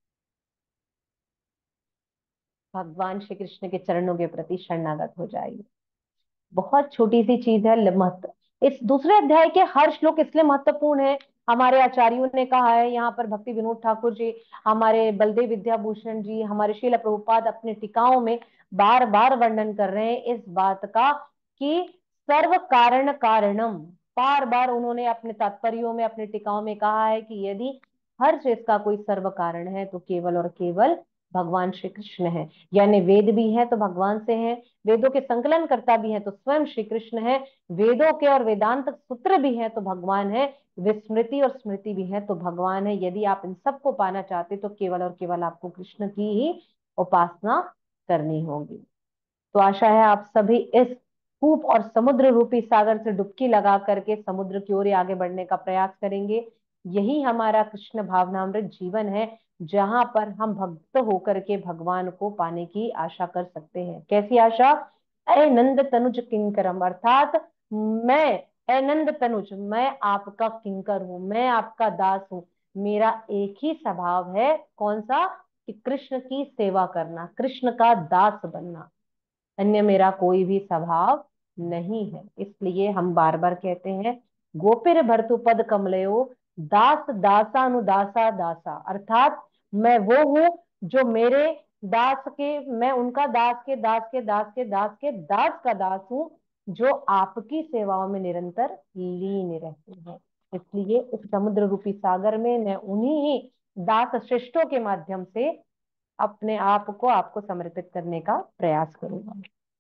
भगवान श्री कृष्ण के चरणों के प्रति शरणागत हो जाइए। बहुत छोटी सी चीज है, महत्व। इस दूसरे अध्याय के हर श्लोक इसलिए महत्वपूर्ण है, हमारे आचार्यों ने कहा है। यहाँ पर भक्ति विनोद ठाकुर जी, हमारे बलदेव विद्याभूषण जी, हमारे श्रील प्रभुपाद अपने टीकाओं में बार बार वर्णन कर रहे हैं इस बात का कि सर्व कारण कारणम। बार बार उन्होंने अपने तात्पर्यों में, अपने टीकाओं में कहा है कि यदि हर चीज का कोई सर्व कारण है तो केवल और केवल भगवान श्री कृष्ण है। यानी वेद भी है तो भगवान से है, वेदों के संकलन करता भी है तो स्वयं श्री कृष्ण है, वेदों के और वेदांत सूत्र भी है तो भगवान है, विस्मृति और स्मृति भी है तो भगवान है। यदि आप इन सबको पाना चाहते तो केवल और केवल आपको कृष्ण की ही उपासना करनी होगी। तो आशा है आप सभी इस कूप और समुद्र रूपी सागर से डुबकी लगा करके समुद्र की ओर आगे बढ़ने का प्रयास करेंगे। यही हमारा कृष्ण भावनामृत जीवन है, जहां पर हम भक्त होकर के भगवान को पाने की आशा कर सकते हैं। कैसी आशा? अय नंद तनुज किंकरम, अर्थात मैं, अय नंद तनुज, मैं आपका किंकर हूं, मैं आपका दास हूं। मेरा एक ही स्वभाव है, कौन सा? कि कृष्ण की सेवा करना, कृष्ण का दास बनना। अन्य मेरा कोई भी स्वभाव नहीं है। इसलिए हम बार बार कहते हैं, गोपिर भर्तु पद कमलयो, दास दासानुदासा दासा। अर्थात मैं वो हूं जो मेरे दास के, मैं उनका दास के दास के दास के दास के दास का दास हूं, जो आपकी सेवाओं में निरंतर लीन रहते हैं। इसलिए इस समुद्र रूपी सागर में मैं उन्हीं ही दास श्रेष्ठों के माध्यम से अपने आप को आपको समर्पित करने का प्रयास करूंगा।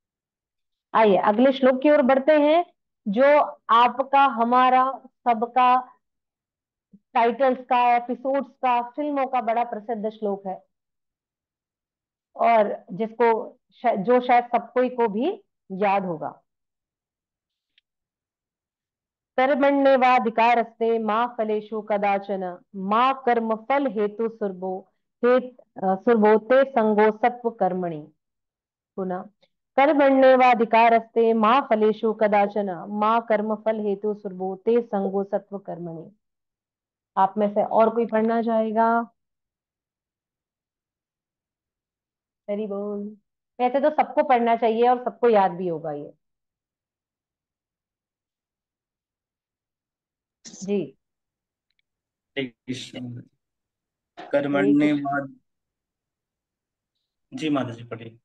आइए अगले श्लोक की ओर बढ़ते हैं, जो आपका, हमारा, सबका, टाइटल्स का, एपिसोड्स का, फिल्मों का बड़ा प्रसिद्ध श्लोक है। और जिसको जो शायद सबको को भी याद होगा। कर्मण्येवाधिकारस्ते माँ फलेषु कदाचन, माँ कर्म फल हेतु सुरभो हे सुरभोते संगो सत्व कर्मणि। पुनः, कर्मण्येवाधिकारस्ते माँ फलेषु कदाचन, माँ कर्म फल हेतु सुरभोते संगो सत्व कर्मणि। आप में से और कोई पढ़ना चाहेगा? हरि बोल। वैसे तो सबको पढ़ना चाहिए और सबको याद भी होगा ये। जी। हरे कृष्ण। हरे कृष्ण। कर्मण्येवाद जी माता जी पढ़िए।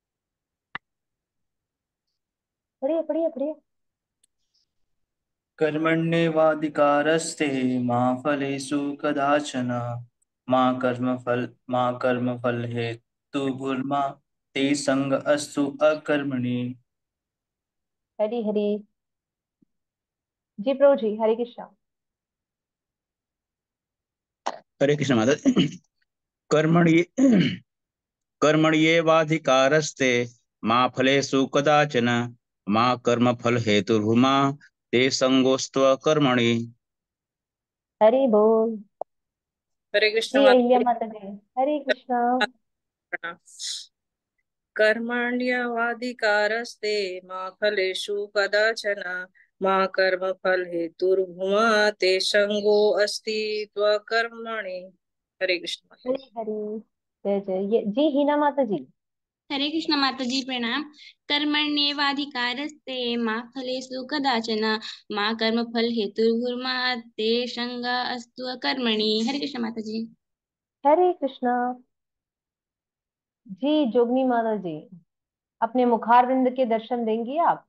पढ़िए पढ़िए पढ़िए। कर्मण्येवाधिकारस्ते मा फलेषु कदाचन मा कर्मफल मा कर्मफल हेतुर्भुर्मा ते संग अस्तु अकर्मणि। हरी हरी। जी प्रभु जी, हरे कृष्णा। हरे कृष्ण माता जी। कर्मणि कर्मण्येवाधिकारस्ते मा फलेषु कदाचन मा कर्मफल हेतुर्भुमा ते संगोऽस्त्व कर्मणि। हरि बोल। हरे कृष्ण जी अहिल्या माता माता जी, हरे कृष्णा। जी। कर्मण्यवाधिकारस्ते मा फलेषु कदाचन मा कर्मफल हेतुर्भुमा ते संगो अस्ति त्वकर्मणि। हरे कृष्ण। हरी हरी। जय जय। ये जी हीना माता जी। हरे कृष्ण माता जी प्रणाम। कर्मण्येवाधिकारस्ते मा फलेषु कदाचन मा कर्मफल हेतुर्भुर्मा ते संगा अस्तु कर्मणि। हरे कृष्ण माता जी। हरे कृष्णा। जी जोगनी माता जी, अपने मुखारविंद के दर्शन देंगी आप?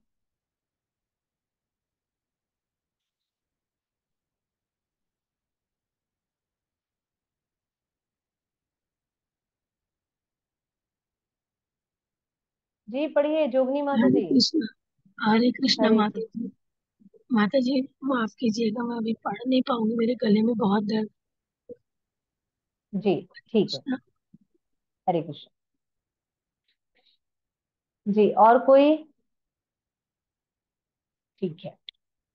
जी पढ़िए जोगनी माता हरे जी। कृष्णा। हरे कृष्णा हरे माता कृष्ण। जी। माता जी माफ कीजिएगा, मैं अभी पढ़ नहीं पाऊंगी, मेरे गले में बहुत दर्द। जी ठीक है। कृष्णा। हरे कृष्ण। जी और कोई? ठीक है।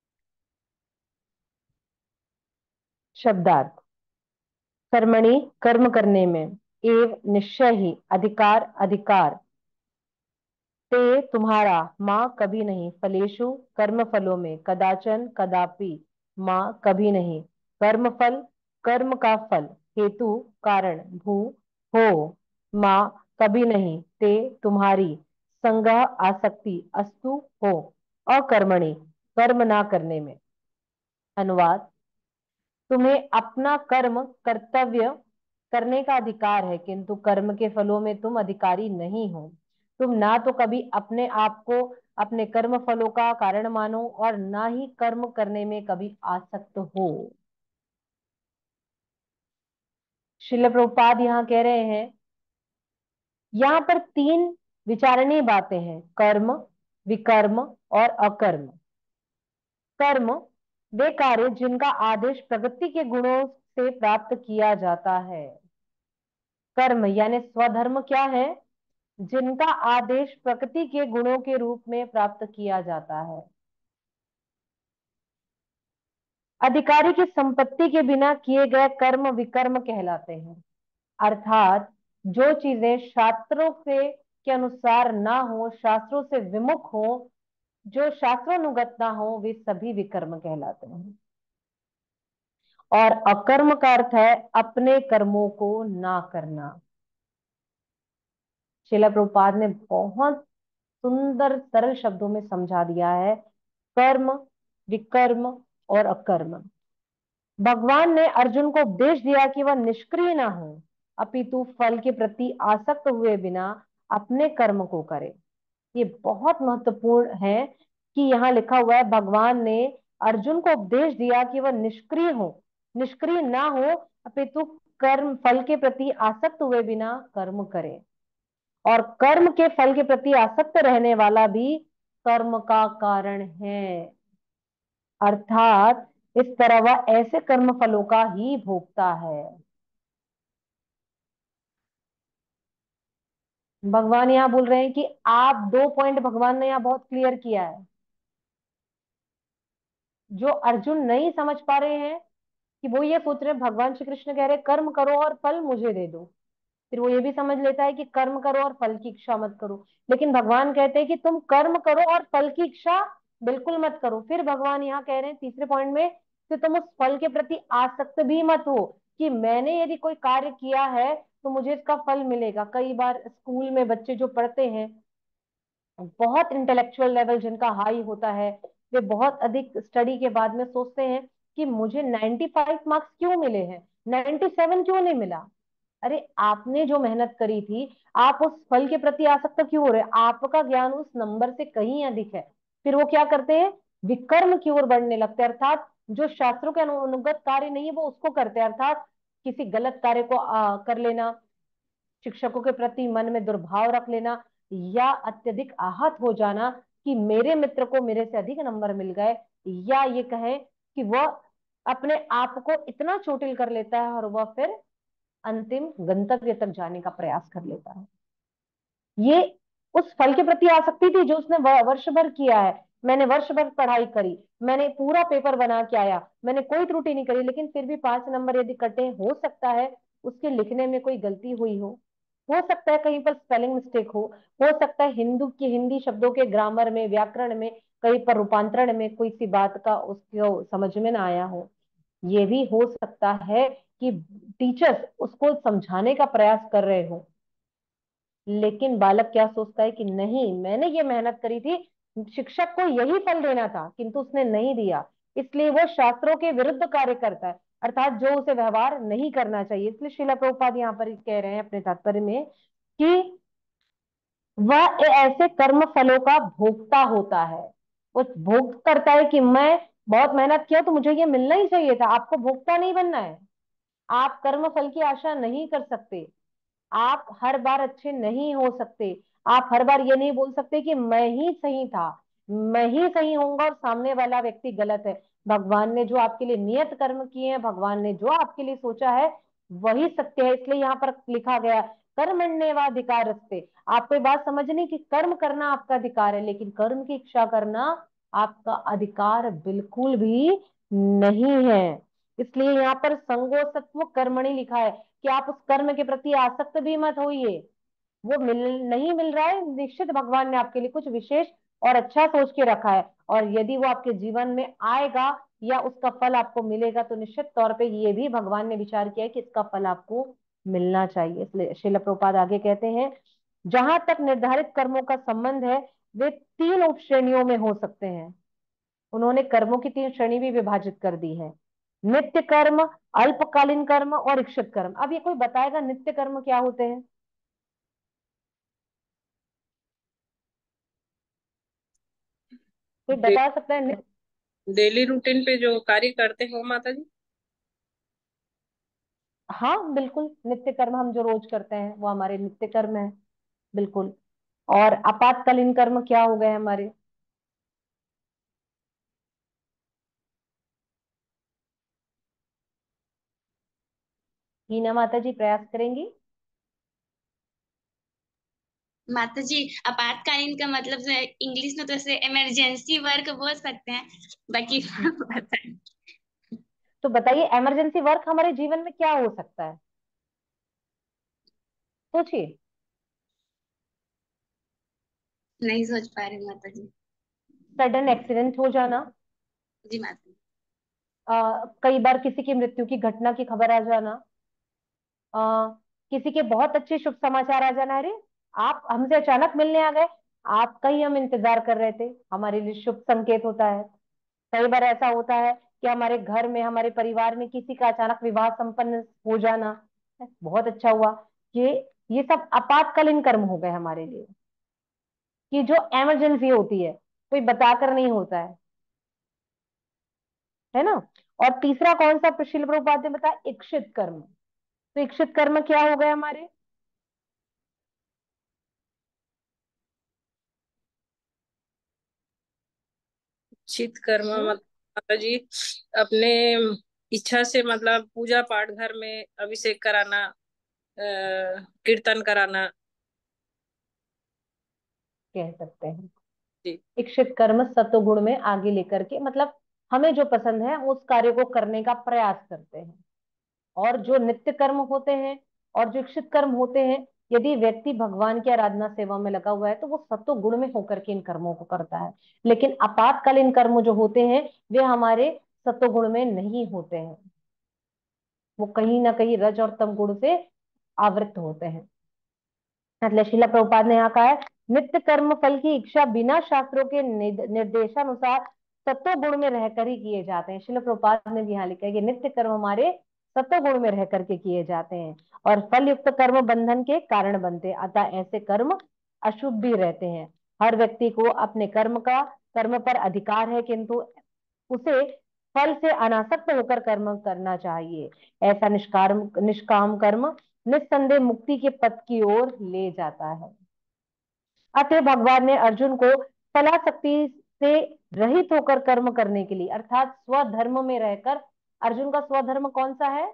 शब्दार्थ। कर्मणि कर्म करने में, एव निश्चय ही, अधिकार अधिकार, ते तुम्हारा, माँ कभी नहीं, फलेशु कर्म फलों में, कदाचन कदापि, माँ कभी नहीं, कर्म फल कर्म का फल, हेतु कारण, भू हो, माँ कभी नहीं, ते तुम्हारी, संगह आसक्ति, अस्तु हो, अकर्मणि कर्म ना करने में। अनुवाद। तुम्हें अपना कर्म कर्तव्य करने का अधिकार है, किंतु कर्म के फलों में तुम अधिकारी नहीं हो। तुम ना तो कभी अपने आप को अपने कर्म फलों का कारण मानो और ना ही कर्म करने में कभी आसक्त हो। श्रील प्रभुपाद यहाँ कह रहे हैं, यहाँ पर तीन विचारणीय बातें हैं, कर्म, विकर्म और अकर्म। कर्म वे कार्य जिनका आदेश प्रगति के गुणों से प्राप्त किया जाता है। कर्म यानी स्वधर्म क्या है? जिनका आदेश प्रकृति के गुणों के रूप में प्राप्त किया जाता है। अधिकारी की संपत्ति के बिना किए गए कर्म विकर्म कहलाते हैं। अर्थात जो चीजें शास्त्रों से के अनुसार ना हो, शास्त्रों से विमुख हो, जो शास्त्रानुगत ना हो, वे सभी विकर्म कहलाते हैं। और अकर्म का अर्थ है अपने कर्मों को ना करना। श्रील प्रभुपाद ने बहुत सुंदर सरल शब्दों में समझा दिया है कर्म, विकर्म और अकर्म। भगवान ने अर्जुन को उपदेश दिया कि वह निष्क्रिय ना हो, अपितु फल के प्रति आसक्त हुए बिना अपने कर्म को करे। ये बहुत महत्वपूर्ण है कि यहाँ लिखा हुआ है भगवान ने अर्जुन को उपदेश दिया कि वह निष्क्रिय हो, निष्क्रिय ना हो, अपितु कर्म फल के प्रति आसक्त हुए बिना कर्म करे। और कर्म के फल के प्रति आसक्त रहने वाला भी कर्म का कारण है। अर्थात इस तरह वह ऐसे कर्म फलों का ही भोगता है। भगवान यहाँ बोल रहे हैं कि आप दो पॉइंट भगवान ने यहाँ बहुत क्लियर किया है, जो अर्जुन नहीं समझ पा रहे हैं कि वो ये सोच रहे हैं, भगवान श्री कृष्ण कह रहे हैं कर्म करो और फल मुझे दे दो। फिर वो ये भी समझ लेता है कि कर्म करो और फल की इच्छा मत करो। लेकिन भगवान कहते हैं कि तुम कर्म करो और फल की इच्छा बिल्कुल मत करो। फिर भगवान यहाँ कह रहे हैं तीसरे पॉइंट में कि तुम उस फल के प्रति आसक्त भी मत हो, कि मैंने यदि कोई कार्य किया है तो मुझे इसका फल मिलेगा। कई बार स्कूल में बच्चे जो पढ़ते हैं, बहुत इंटेलेक्चुअल लेवल जिनका हाई होता है, वे बहुत अधिक स्टडी के बाद में सोचते हैं कि मुझे पचानवे मार्क्स क्यों मिले हैं, सत्तानवे क्यों नहीं मिला। अरे आपने जो मेहनत करी थी, आप उस फल के प्रति आसक्त क्यों हो रहे हैं? आपका ज्ञान उस नंबर से कहीं अधिक है। फिर वो क्या करते हैं, विकर्म की ओर बढ़ने लगते हैं, अर्थात जो शास्त्रों के अनुगत कार्य नहीं है वो उसको करते हैं, अर्थात किसी गलत कार्य को आ, कर लेना, शिक्षकों के प्रति मन में दुर्भाव रख लेना, या अत्यधिक आहत हो जाना कि मेरे मित्र को मेरे से अधिक नंबर मिल गए, या ये कहें कि वह अपने आप को इतना चोटिल कर लेता है और वह फिर अंतिम गंतव्य तक जाने का प्रयास कर लेता है। ये उस फल के प्रति आसक्ति थी जो उसने वर्ष भर किया है। मैंने वर्ष भर पढ़ाई करी, मैंने पूरा पेपर बना के आया, मैंने कोई त्रुटि नहीं करी, लेकिन फिर भी पांच नंबर यदि कटे, हो सकता है उसके लिखने में कोई गलती हुई हो हो सकता है कहीं पर स्पेलिंग मिस्टेक हो हो सकता है हिंदू की हिंदी शब्दों के ग्रामर में, व्याकरण में, कहीं पर रूपांतरण में कोई सी बात का उसको समझ में ना आया हो। ये भी हो सकता है कि टीचर्स उसको समझाने का प्रयास कर रहे हो, लेकिन बालक क्या सोचता है कि नहीं, मैंने ये मेहनत करी थी, शिक्षक को यही फल देना था किंतु उसने नहीं दिया, इसलिए वो शास्त्रों के विरुद्ध कार्य करता है, अर्थात जो उसे व्यवहार नहीं करना चाहिए। इसलिए श्रील प्रभुपाद यहाँ पर कह रहे हैं अपने तात्पर्य में कि वह ऐसे कर्म फलों का भोक्ता होता है। वो भोग करता है कि मैं बहुत मेहनत किया तो मुझे ये मिलना ही चाहिए था। आपको भोक्ता नहीं बनना है, आप कर्म फल की आशा नहीं कर सकते, आप हर बार अच्छे नहीं हो सकते, आप हर बार ये नहीं बोल सकते कि मैं ही सही था, मैं ही सही होऊंगा और सामने वाला व्यक्ति गलत है। भगवान ने जो आपके लिए नियत कर्म किए हैं, भगवान ने जो आपके लिए सोचा है वही सत्य है। इसलिए यहाँ पर लिखा गया कर्मण्येवाधिकारस्ते। आपको ये बात समझनी कि कर्म करना आपका अधिकार है, लेकिन कर्म की इच्छा करना आपका अधिकार बिल्कुल भी नहीं है। इसलिए यहाँ पर संगो सत्व कर्मणि लिखा है कि आप उस कर्म के प्रति आसक्त भी मत होइए। वो मिल नहीं मिल रहा है, निश्चित भगवान ने आपके लिए कुछ विशेष और अच्छा सोच के रखा है, और यदि वो आपके जीवन में आएगा या उसका फल आपको मिलेगा तो निश्चित तौर पे ये भी भगवान ने विचार किया है कि इसका फल आपको मिलना चाहिए। इसलिए श्रील प्रभुपाद आगे कहते हैं, जहां तक निर्धारित कर्मों का संबंध है वे तीन उप श्रेणियों में हो सकते हैं। उन्होंने कर्मों की तीन श्रेणी भी विभाजित कर दी है, नित्य कर्म, अल्पकालीन कर्म और इच्छित कर्म। अब ये कोई बताएगा नित्य कर्म क्या होते हैं? कोई डे, बता सकता है नित्य? डेली रूटीन पे जो कार्य करते हो माता जी। हाँ बिल्कुल, नित्य कर्म हम जो रोज करते हैं वो हमारे नित्य कर्म है, बिल्कुल। और आपातकालीन कर्म क्या हो गए हमारे? हीना माता जी प्रयास करेंगी। माता जी, आपातकालीन का मतलब जो है इंग्लिश में तो ऐसे इमरजेंसी वर्क बोल सकते हैं, बाकी पता नहीं। तो बताइए इमरजेंसी वर्क हमारे जीवन में क्या हो सकता है, सोचिए। नहीं सोच पा रही माता जी। सडन एक्सीडेंट हो जाना, जी माता जी। आ, कई बार किसी की मृत्यु की घटना की खबर आ जाना, आ, किसी के बहुत अच्छे शुभ समाचार आ जाना, अरे आप हमसे अचानक मिलने आ गए, आपका ही हम इंतजार कर रहे थे, हमारे लिए शुभ संकेत होता है। कई बार ऐसा होता है कि हमारे घर में, हमारे परिवार में किसी का अचानक विवाह संपन्न हो जाना, बहुत अच्छा हुआ। ये ये सब आपातकालीन कर्म हो गए हमारे लिए, कि जो इमरजेंसी होती है, कोई बताकर नहीं होता है है ना। और तीसरा कौन सा प्रशील प्रभुपाद ने बताया, इच्छित कर्म। तो इच्छित कर्म क्या हो गए हमारे? शीत कर्म हम्म, मतलब माता जी अपने इच्छा से, मतलब पूजा पाठ घर में अभिषेक कराना, अ, कीर्तन कराना। कह सकते हैं जी। इच्छित कर्म सत्वगुण में आगे लेकर के, मतलब हमें जो पसंद है उस कार्य को करने का प्रयास करते हैं। और जो नित्य कर्म होते हैं और जो इच्छित कर्म होते हैं, यदि व्यक्ति भगवान की आराधना सेवा में लगा हुआ है तो वो सत्व गुण में होकर के इन कर्मों को करता है। लेकिन आपातकालीन कर्म जो होते हैं वे हमारे सत्व गुण में नहीं होते हैं, वो कहीं ना कहीं रज और तम गुण से आवृत होते हैं। मतलब शिला प्रभुपाद ने यहाँ कहा है, नित्य कर्म फल की इच्छा बिना शास्त्रों के निद- निर्देशानुसार सत्व गुण में रहकर ही किए जाते हैं। श्रील प्रभुपाद ने भी यहाँ लिखा है कि नित्य कर्म हमारे सत्व गुण में रह करके किए जाते हैं और फल युक्त कर्म बंधन के कारण बनते हैं, अतः ऐसे कर्म अशुभ भी रहते हैं। हर व्यक्ति को अपने कर्म का कर्म पर अधिकार है, किंतु उसे फल से अनासक्त होकर कर्म करना चाहिए। ऐसा निष्काम निष्काम कर्म निस्संदेह मुक्ति के पथ की ओर ले जाता है। अतः भगवान ने अर्जुन को फलासक्ति से रहित होकर कर्म करने के लिए अर्थात स्वधर्म में रहकर, अर्जुन का स्वधर्म कौन सा है?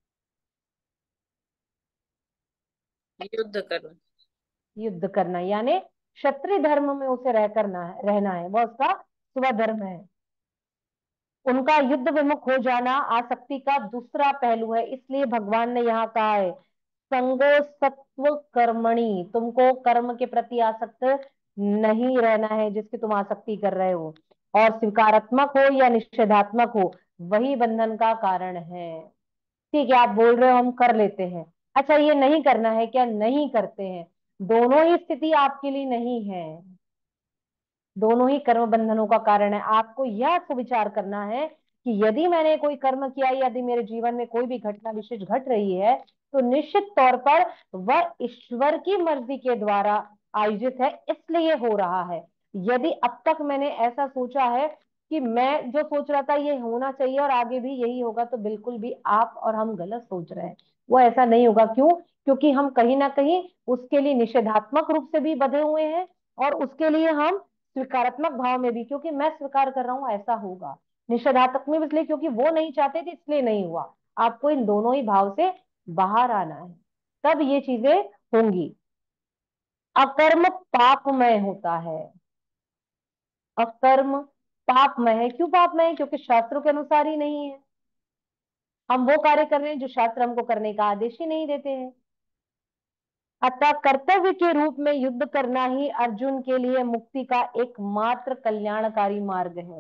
युद्ध करना। युद्ध करना, यानी क्षत्रिय धर्म में उसे रह करना है, रहना है, वह उसका स्वधर्म है। उनका युद्ध विमुख हो जाना आसक्ति का दूसरा पहलू है। इसलिए भगवान ने यहाँ कहा है संगो सत्व कर्मणि, तुमको कर्म के प्रति आसक्त नहीं रहना है जिसकी तुम आसक्ति कर रहे हो, और स्वीकारात्मक हो या निषेधात्मक हो वही बंधन का कारण है। ठीक है, आप बोल रहे हो हम कर लेते हैं, अच्छा ये नहीं करना है क्या? नहीं करते हैं। दोनों ही स्थिति आपके लिए नहीं है, दोनों ही कर्म बंधनों का कारण है। आपको यह सुविचार करना है कि यदि मैंने कोई कर्म किया, यदि मेरे जीवन में कोई भी घटना विशेष घट रही है, तो निश्चित तौर पर वह ईश्वर की मर्जी के द्वारा आयोजित है, इसलिए हो रहा है। यदि अब तक मैंने ऐसा सोचा है कि मैं जो सोच रहा था ये होना चाहिए और आगे भी यही होगा, तो बिल्कुल भी आप और हम गलत सोच रहे हैं। वो ऐसा नहीं होगा। क्यों? क्योंकि हम कहीं ना कहीं उसके लिए निषेधात्मक रूप से भी बंधे हुए हैं और उसके लिए हम स्वीकारात्मक भाव में भी, क्योंकि मैं स्वीकार कर रहा हूं ऐसा होगा, निषेधात्मक में भी इसलिए क्योंकि वो नहीं चाहते थे इसलिए नहीं हुआ। आपको इन दोनों ही भाव से बाहर आना है, तब ये चीजें होंगी। अकर्म पापमय होता है, अकर्म पापमय है। क्यों पापमय है? क्योंकि शास्त्रों के अनुसार ही नहीं है। हम वो कार्य कर रहे हैं जो शास्त्र हमको करने का आदेश ही नहीं देते हैं। अतः कर्तव्य के रूप में युद्ध करना ही अर्जुन के लिए मुक्ति का एकमात्र कल्याणकारी मार्ग है।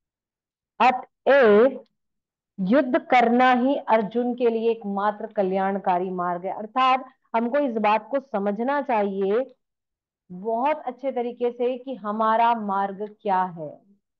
अतएव युद्ध करना ही अर्जुन के लिए एकमात्र कल्याणकारी मार्ग है। अर्थात हमको इस बात को समझना चाहिए बहुत अच्छे तरीके से कि हमारा मार्ग क्या है।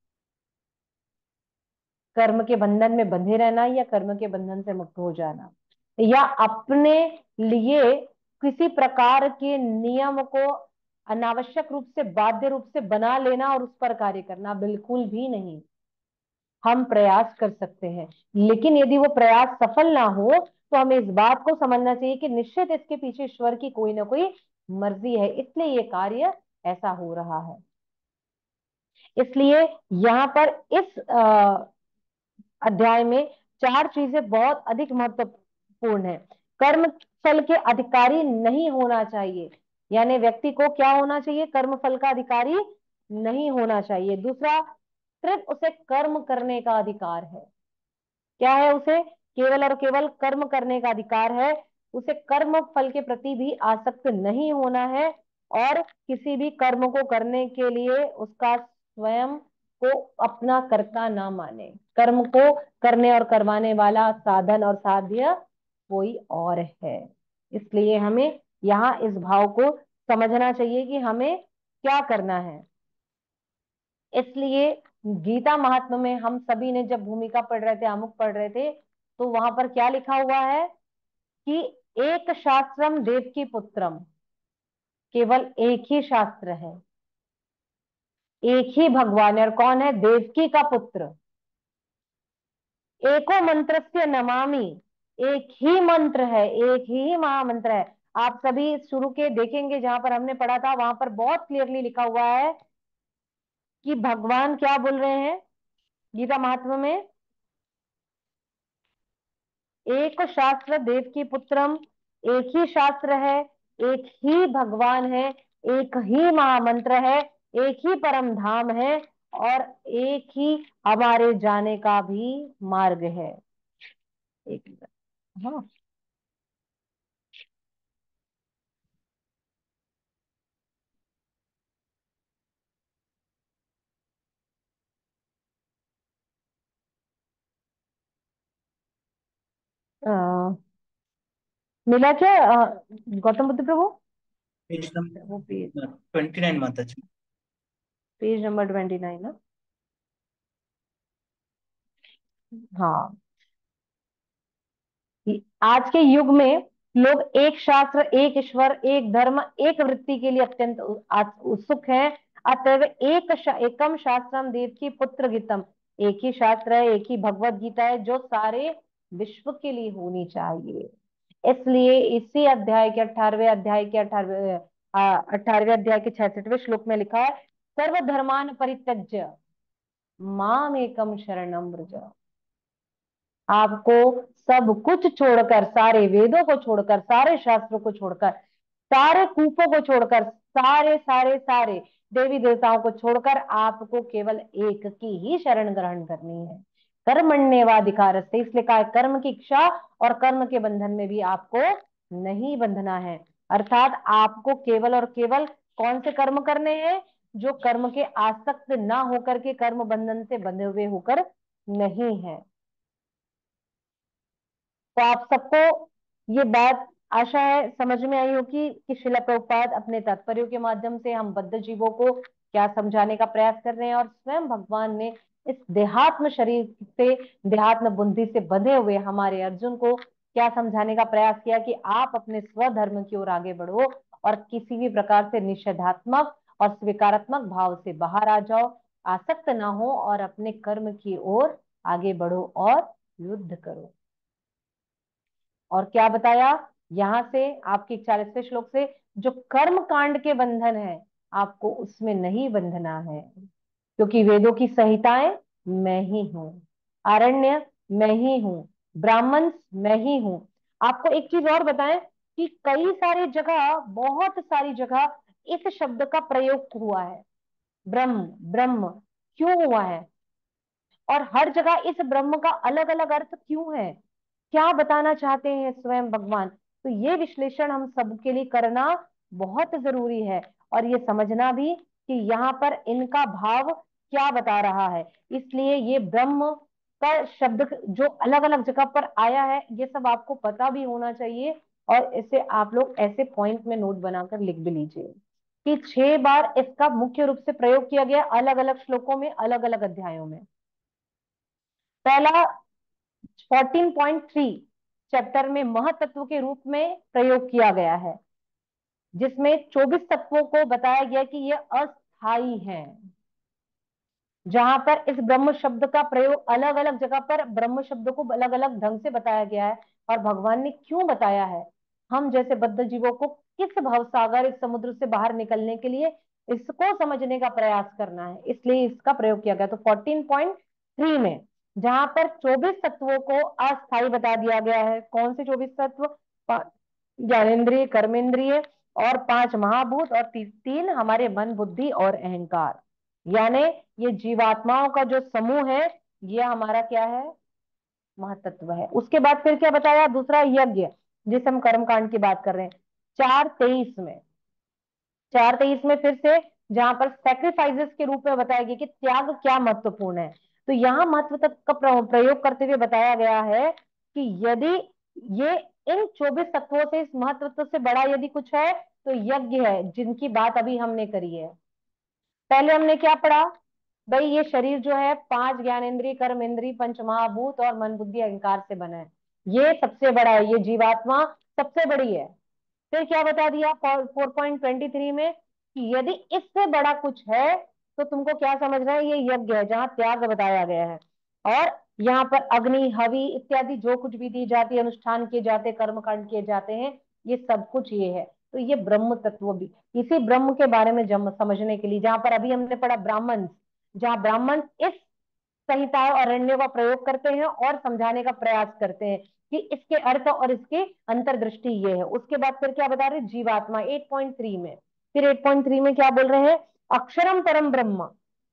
कर्म के बंधन में बंधे रहना या कर्म के बंधन से मुक्त हो जाना, या अपने लिए किसी प्रकार के नियम को अनावश्यक रूप से बाध्य रूप से बना लेना और उस पर कार्य करना, बिल्कुल भी नहीं। हम प्रयास कर सकते हैं, लेकिन यदि वो प्रयास सफल ना हो तो हमें इस बात को समझना चाहिए कि निश्चित इसके पीछे ईश्वर की कोई ना कोई मर्जी है, इसलिए ये कार्य ऐसा हो रहा है। इसलिए यहाँ पर इस अध्याय में चार चीजें बहुत अधिक महत्वपूर्ण है। कर्म फल के अधिकारी नहीं होना चाहिए, यानी व्यक्ति को क्या होना चाहिए? कर्म फल का अधिकारी नहीं होना चाहिए। दूसरा, सिर्फ उसे कर्म करने का अधिकार है। क्या है? उसे केवल और केवल कर्म करने का अधिकार है। उसे कर्म फल के प्रति भी आसक्त नहीं होना है और किसी भी कर्म को करने के लिए उसका स्वयं को अपना कर्ता ना माने। कर्म को करने और करवाने वाला साधन और साध्य कोई और है। इसलिए हमें यहाँ इस भाव को समझना चाहिए कि हमें क्या करना है। इसलिए गीता महात्म्य में हम सभी ने जब भूमिका पढ़ रहे थे, आमुख पढ़ रहे थे, तो वहां पर क्या लिखा हुआ है कि एक शास्त्रम देवकी पुत्रम, केवल एक ही शास्त्र है, एक ही भगवान है, और कौन है? देवकी का पुत्र। एको मंत्रस्य नमामि, एक ही मंत्र है, एक ही महामंत्र है। आप सभी शुरू के देखेंगे जहां पर हमने पढ़ा था, वहां पर बहुत क्लियरली लिखा हुआ है कि भगवान क्या बोल रहे हैं गीता महात्म्य में? एक शास्त्र देव की पुत्रम, एक ही शास्त्र है, एक ही भगवान है, एक ही महामंत्र है, एक ही परम धाम है और एक ही हमारे जाने का भी मार्ग है। एक मिनट, हाँ अ, मिला क्या अ, गौतम बुद्ध प्रभु? पेज वो पेज नंबर ट्वेंटी नाइन माता जी। पेज नंबर ट्वेंटी नाइन ना? हाँ, आज के युग में लोग एक शास्त्र, एक ईश्वर, एक धर्म, एक वृत्ति के लिए अत्यंत उत्सुक हैं। अतएव एक शा, एकम शास्त्रम देव की पुत्र गीतम, एक ही शास्त्र है, एक ही भगवत गीता है जो सारे विश्व के लिए होनी चाहिए। इसलिए इसी अध्याय के अठारहवें अध्याय के अठारहवें अठारहवें अध्याय के छियासठवें श्लोक में लिखा है, सर्वधर्मान परित्यज्य माम एकम शरणम व्रज। आपको सब कुछ छोड़कर, सारे वेदों को छोड़कर, सारे शास्त्रों को छोड़कर, सारे कूपों को छोड़कर, सारे सारे सारे देवी देवताओं को छोड़कर आपको केवल एक की ही शरण ग्रहण करनी है। कर्मण्येवाधिकार से, इसलिए कहा कर्म की इच्छा और कर्म के बंधन में भी आपको नहीं बंधना है। अर्थात आपको केवल और केवल कौन से कर्म करने हैं? जो कर्म के आसक्त ना होकर के कर्म बंधन से बंधे हुए होकर नहीं है। तो आप सबको ये बात आशा है समझ में आई होगी कि श्रील प्रभुपाद अपने तात्पर्यों के माध्यम से हम बद्ध जीवों को क्या समझाने का प्रयास कर रहे हैं, और स्वयं भगवान ने इस देहात्म शरीर से, देहात्म बुद्धि से बंधे हुए हमारे अर्जुन को क्या समझाने का प्रयास किया कि आप अपने स्वधर्म की ओर आगे बढ़ो और किसी भी प्रकार से निषेधात्मक और स्वीकारात्मक भाव से बाहर आ जाओ, आसक्त ना हो और अपने कर्म की ओर आगे बढ़ो और युद्ध करो। और क्या बताया यहां से, आपके चालीसवें श्लोक से, जो कर्म कांड के बंधन है आपको उसमें नहीं बंधना है, क्योंकि वेदों की संहिताएं मैं ही हूं, आरण्य मैं ही हूं, ब्राह्मण मैं ही हूं। आपको एक चीज और बताएं कि कई सारी जगह, बहुत सारी जगह इस शब्द का प्रयोग हुआ है, ब्रह्म ब्रह्म क्यों हुआ है, और हर जगह इस ब्रह्म का अलग अलग अर्थ क्यों है, क्या बताना चाहते हैं स्वयं भगवान। तो ये विश्लेषण हम सबके लिए करना बहुत जरूरी है, और ये समझना भी कि यहाँ पर इनका भाव क्या बता रहा है। इसलिए ये ब्रह्म का शब्द जो अलग अलग जगह पर आया है, ये सब आपको पता भी होना चाहिए, और इसे आप लोग ऐसे पॉइंट में नोट बनाकर लिख भी लीजिए कि छह बार इसका मुख्य रूप से प्रयोग किया गया अलग अलग श्लोकों में, अलग अलग अध्यायों में। पहला चौदह पॉइंट तीन चैप्टर में महतत्व के रूप में प्रयोग किया गया है, जिसमें चौबीस तत्वों को बताया गया कि ये अस्थाई हैं। जहां पर इस ब्रह्म शब्द का प्रयोग अलग अलग जगह पर ब्रह्म शब्द को अलग अलग ढंग से बताया गया है, और भगवान ने क्यों बताया है, हम जैसे बद्ध जीवों को किस भवसागर, इस समुद्र से बाहर निकलने के लिए इसको समझने का प्रयास करना है, इसलिए इसका प्रयोग किया गया। तो चौदह पॉइंट तीन में जहां पर चौबीस तत्वों को अस्थाई बता दिया गया है, कौन से चौबीस तत्व? ज्ञानेन्द्रिय, कर्मेंद्रिय और पांच महाभूत, और ती, तीन हमारे मन, बुद्धि और अहंकार, यानी ये जीवात्माओं का जो समूह है, ये हमारा क्या है? महतत्व है। उसके बाद फिर क्या बताया? दूसरा यज्ञ, जिसे हम कर्म कांड की बात कर रहे हैं, चार तेईस में चार तेईस में फिर से जहां पर सेक्रीफाइसेस के रूप में बताया गया कि त्याग क्या महत्वपूर्ण है। तो यहाँ महत्व तक का प्रयोग करते हुए बताया गया है कि यदि ये इन चौबीस तत्वों से, इस महत्व से बड़ा यदि कुछ है तो यज्ञ है, जिनकी बात अभी हमने करी है। पहले हमने क्या पढ़ा भाई? ये शरीर जो है पांच ज्ञानेन्द्रिय, कर्म इंद्रिय, पंच महाभूत और मन बुद्धि अहंकार से बना है, ये सबसे बड़ा है, ये जीवात्मा सबसे बड़ी है। फिर क्या बता दिया फोर पॉइंट ट्वेंटी थ्री में कि यदि इससे बड़ा कुछ है तो तुमको क्या समझना है? ये यज्ञ है, जहां त्याग बताया गया है, और यहाँ पर अग्नि, हवि इत्यादि जो कुछ भी दी जाती है, अनुष्ठान किए जाते, कर्मकांड किए जाते हैं, ये सब कुछ ये है। तो ये ब्रह्म तत्व भी, इसी ब्रह्म के बारे में जम समझने के लिए, जहां पर अभी हमने पढ़ा ब्राह्मण, जहां ब्राह्मण इस संहिताओं और अरण्यों का प्रयोग करते हैं और समझाने का प्रयास करते हैं कि इसके अर्थ और इसकी अंतर्दृष्टि ये है। उसके बाद फिर क्या बता रहे? जीवात्मा आठ पॉइंट तीन में, फिर आठ पॉइंट तीन में क्या बोल रहे हैं? अक्षरम परम ब्रह्म,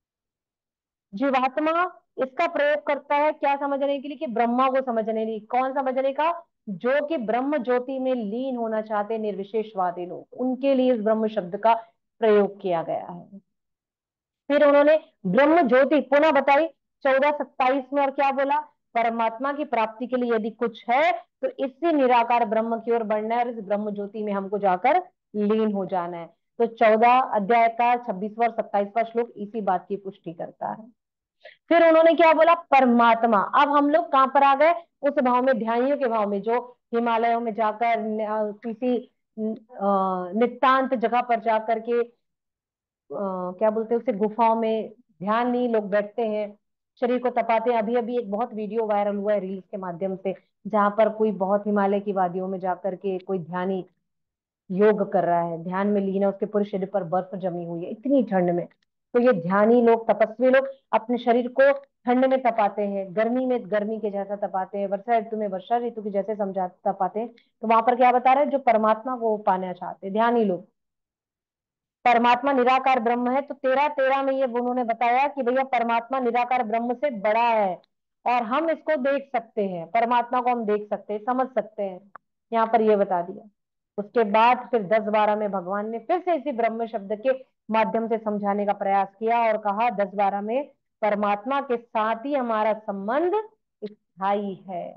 जीवात्मा इसका प्रयोग करता है क्या समझने के लिए? कि ब्रह्मा को समझने के लिए। कौन समझने का? जो कि ब्रह्म ज्योति में लीन होना चाहते निर्विशेषवादी लोग, उनके लिए इस ब्रह्म शब्द का प्रयोग किया गया है। फिर उन्होंने ब्रह्म ज्योति पुनः बताई चौदह सत्ताईस में, और क्या बोला? परमात्मा की प्राप्ति के लिए यदि कुछ है तो इसी निराकार ब्रह्म की ओर बढ़ना है, और इस ब्रह्म ज्योति में हमको जाकर लीन हो जाना है। तो चौदह अध्याय का छब्बीसवां और सत्ताईसवां श्लोक इसी बात की पुष्टि करता है। फिर उन्होंने क्या बोला, परमात्मा। अब हम लोग कहाँ पर आ गए, उस भाव में, ध्यानियों के भाव में, जो हिमालयों में जाकर किसी नितांत जगह पर जाकर के क्या बोलते हैं उसे, गुफाओं में ध्यानी लोग बैठते हैं, शरीर को तपाते हैं। अभी अभी एक बहुत वीडियो वायरल हुआ है रील्स के माध्यम से, जहां पर कोई बहुत हिमालय की वादियों में जाकर के कोई ध्यानी योग कर रहा है, ध्यान में लीन है, उसके पूरे शरीर पर बर्फ जमी हुई है इतनी ठंड में। तो ये ध्यानी लोग, तपस्वी लोग अपने शरीर को ठंड में तपाते हैं, गर्मी में गर्मी के जैसा तपाते हैं, वर्षा ऋतु में वर्षा ऋतु के जैसे समझा तपाते हैं। तो वहां पर क्या बता रहे हैं, जो परमात्मा को पाना चाहते हैं ध्यानी लोग, परमात्मा निराकार ब्रह्म है। तो तेरह तेरह में ये उन्होंने बताया कि भैया परमात्मा निराकार ब्रह्म से बड़ा है और हम इसको देख सकते हैं, परमात्मा को हम देख सकते हैं, समझ सकते हैं, यहाँ पर ये बता दिया। उसके बाद फिर दस बारह में भगवान ने फिर से इसी ब्रह्म शब्द के माध्यम से समझाने का प्रयास किया और कहा दस बारह में, परमात्मा के साथ ही हमारा संबंध स्थायी है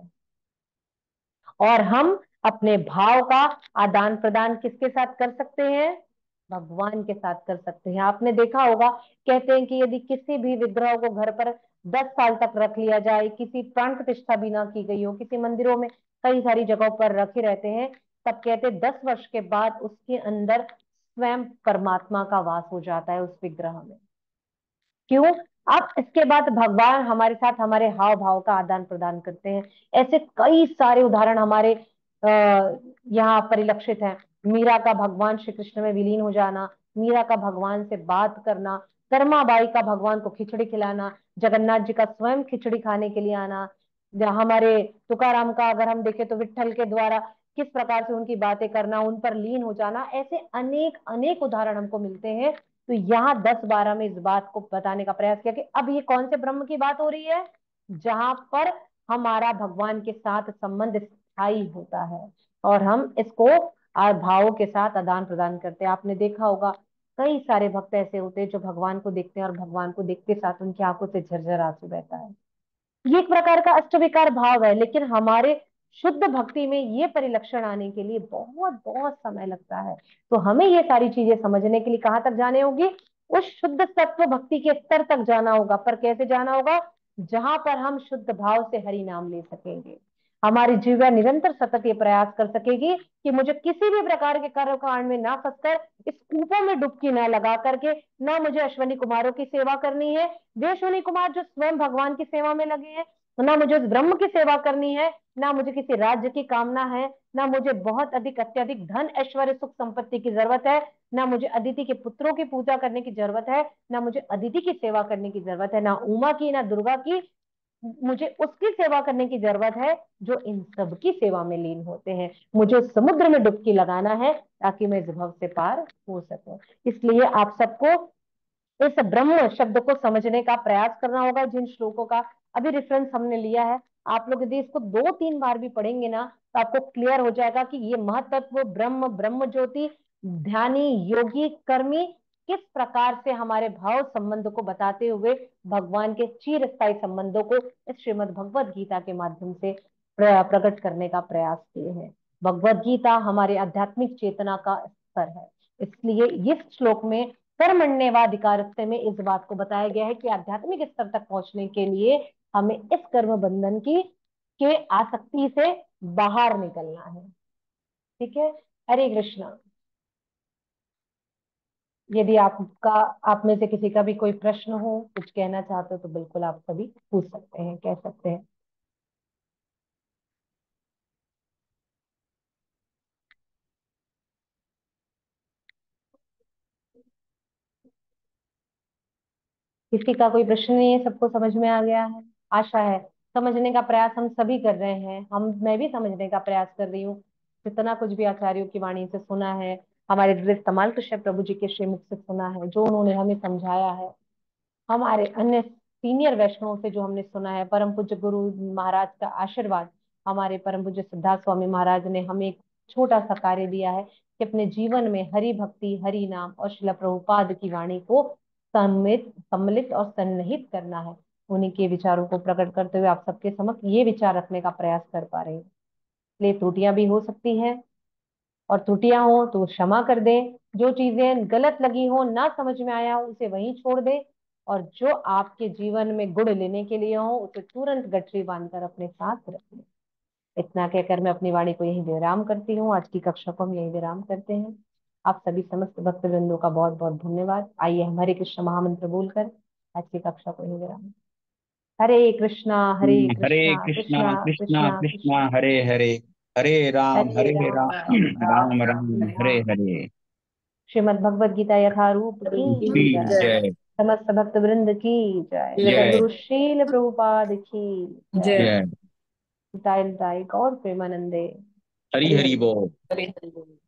और हम अपने भाव का आदान प्रदान किसके साथ कर सकते हैं, भगवान के साथ कर सकते हैं। आपने देखा होगा, कहते हैं कि यदि किसी भी विग्रह को घर पर दस साल तक रख लिया जाए, किसी प्राण प्रतिष्ठा भी ना की गई हो, किसी मंदिरों में कई सारी जगहों पर रखे रहते हैं, तब कहते हैं दस वर्ष के बाद उसके अंदर स्वयं परमात्मा का वास हो जाता है उस विग्रह में। क्यों? अब इसके बाद भगवान हमारे साथ हमारे हाव भाव का आदान प्रदान करते हैं। ऐसे कई सारे उदाहरण हमारे आ, यहाँ परिलक्षित हैं। मीरा का भगवान श्री कृष्ण में विलीन हो जाना, मीरा का भगवान से बात करना, कर्माबाई का भगवान को खिचड़ी खिलाना, जगन्नाथ जी का स्वयं खिचड़ी खाने के लिए आना, हमारे तुकाराम का अगर हम देखें तो विट्ठल के द्वारा किस प्रकार से उनकी बातें करना, उन पर लीन हो जाना, ऐसे अनेक अनेक उदाहरण हमको मिलते हैं। तो यहाँ दस बारह में इस बात को बताने का प्रयास किया कि अब ये कौन से ब्रह्म की बात हो रही है, जहां पर हमारा भगवान के साथ संबंध स्थायी होता है और हम इसको भावों के साथ आदान प्रदान करते हैं। आपने देखा होगा कई सारे भक्त ऐसे होते हैं जो भगवान को देखते हैं और भगवान को देखते साथ उनकी आंखों से झरझर आंसू बहता है। ये एक प्रकार का अष्टविकार भाव है, लेकिन हमारे शुद्ध भक्ति में ये परिलक्षण आने के लिए बहुत बहुत समय लगता है। तो हमें ये सारी चीजें समझने के लिए कहाँ तक जाने होगी, उस शुद्ध सत्व भक्ति के स्तर तक जाना होगा। पर कैसे जाना होगा, जहां पर हम शुद्ध भाव से हरि नाम ले सकेंगे, हमारी जीवा निरंतर सतत ये प्रयास कर सकेगी कि मुझे किसी भी प्रकार के कर्म कांड में ना फंसकर, इस कूपों में डुबकी ना लगा करके, ना मुझे अश्वनी कुमारों की सेवा करनी है, वे अश्वनी कुमार जो स्वयं भगवान की सेवा में लगे हैं, ना मुझे उस ब्रह्म की सेवा करनी है, ना मुझे किसी राज्य की कामना है, ना मुझे बहुत अधिक अत्यधिक धन ऐश्वर्य सुख संपत्ति की जरूरत है, ना मुझे अदिति के पुत्रों की पूजा करने की जरूरत है, ना मुझे अदिति की सेवा करने की जरूरत है, ना उमा की, ना दुर्गा की। मुझे उसकी सेवा करने की जरूरत है जो इन सब की सेवा में लीन होते हैं। मुझे उस समुद्र में डुबकी लगाना है ताकि मैं इस भव से पार हो सकूं। इसलिए आप सबको इस ब्रह्म शब्द को समझने का प्रयास करना होगा। जिन श्लोकों का अभी रेफरेंस हमने लिया है, आप लोग यदि इसको दो तीन बार भी पढ़ेंगे ना, तो आपको क्लियर हो जाएगा कि ये महतत्व ब्रह्म, ब्रह्म ज्योति, ध्यानी, योगी, कर्मी किस प्रकार से हमारे भाव संबंध को बताते हुए भगवान के चिर स्थायी संबंधों को इस श्रीमद् भगवत गीता के माध्यम से प्रकट करने का प्रयास किए हैं। भगवत गीता हमारे आध्यात्मिक चेतना का स्तर है। इसलिए इस श्लोक में कर्मण्येवाधिकारस्ते में इस बात को बताया गया है कि आध्यात्मिक स्तर तक पहुंचने के लिए हमें इस कर्म बंधन की के आसक्ति से बाहर निकलना है। ठीक है, हरे कृष्णा। यदि आपका, आप में से किसी का भी कोई प्रश्न हो, कुछ कहना चाहते हो, तो बिल्कुल आप कभी पूछ सकते हैं, कह सकते हैं। किसी का कोई प्रश्न नहीं है, सबको समझ में आ गया है, आशा है। समझने का प्रयास हम सभी कर रहे हैं, हम मैं भी समझने का प्रयास कर रही हूँ। जितना कुछ भी आचार्यों की वाणी से सुना है, हमारे हृदय तमाल कृष्ण प्रभु जी के श्रीमुख से सुना है, जो उन्होंने हमें समझाया है, हमारे अन्य सीनियर वैष्णवों से जो हमने सुना है, परम पूज्य गुरु महाराज का आशीर्वाद, हमारे परम पूज्य सिद्धार्थ स्वामी महाराज ने हमें एक छोटा सा कार्य दिया है कि अपने जीवन में हरि भक्ति, हरि नाम और श्रील प्रभुपाद की वाणी को सम्मिलित सम्मिलित और सन्निहित करना है। उन्हीं के विचारों को प्रकट करते हुए आप सबके समक्ष ये विचार रखने का प्रयास कर पा रहे हैं। इसलिए त्रुटियां भी हो सकती हैं, और त्रुटियां हो तो क्षमा कर दें। जो चीजें गलत लगी हो, ना समझ में आया हो, उसे वहीं छोड़ दें और जो आपके जीवन में गुड़ लेने के लिए हो उसे तुरंत गठरी बांधकर अपने साथ रख लें। इतना कहकर मैं अपनी वाणी को यही विराम करती हूँ। आज की कक्षा को हम यही विराम करते हैं। आप सभी समस्त भक्तवृंदों का बहुत बहुत धन्यवाद। आइए हम हरे कृष्ण महामंत्र बोलकर आज की कक्षा को यही विराम। हरे कृष्णा हरे हरे कृष्णा कृष्णा कृष्णा कृष्णा कृष्णा कृष्णा कृष्णा हरे हरे हरे राम हरे हरे राम राम राम राम राम राम हरे हरे हरे। हरे। श्रीमद् भगवद गीता यथारूप की की जय। जय समस्त भक्त वृंद की जय। जय सदगुरु शील प्रभुपाद की जय। जय जय। ताई ताई गौर प्रेमानंदे। हरि हरि हरि हरि बोल। बोल। हरे हरे बोल।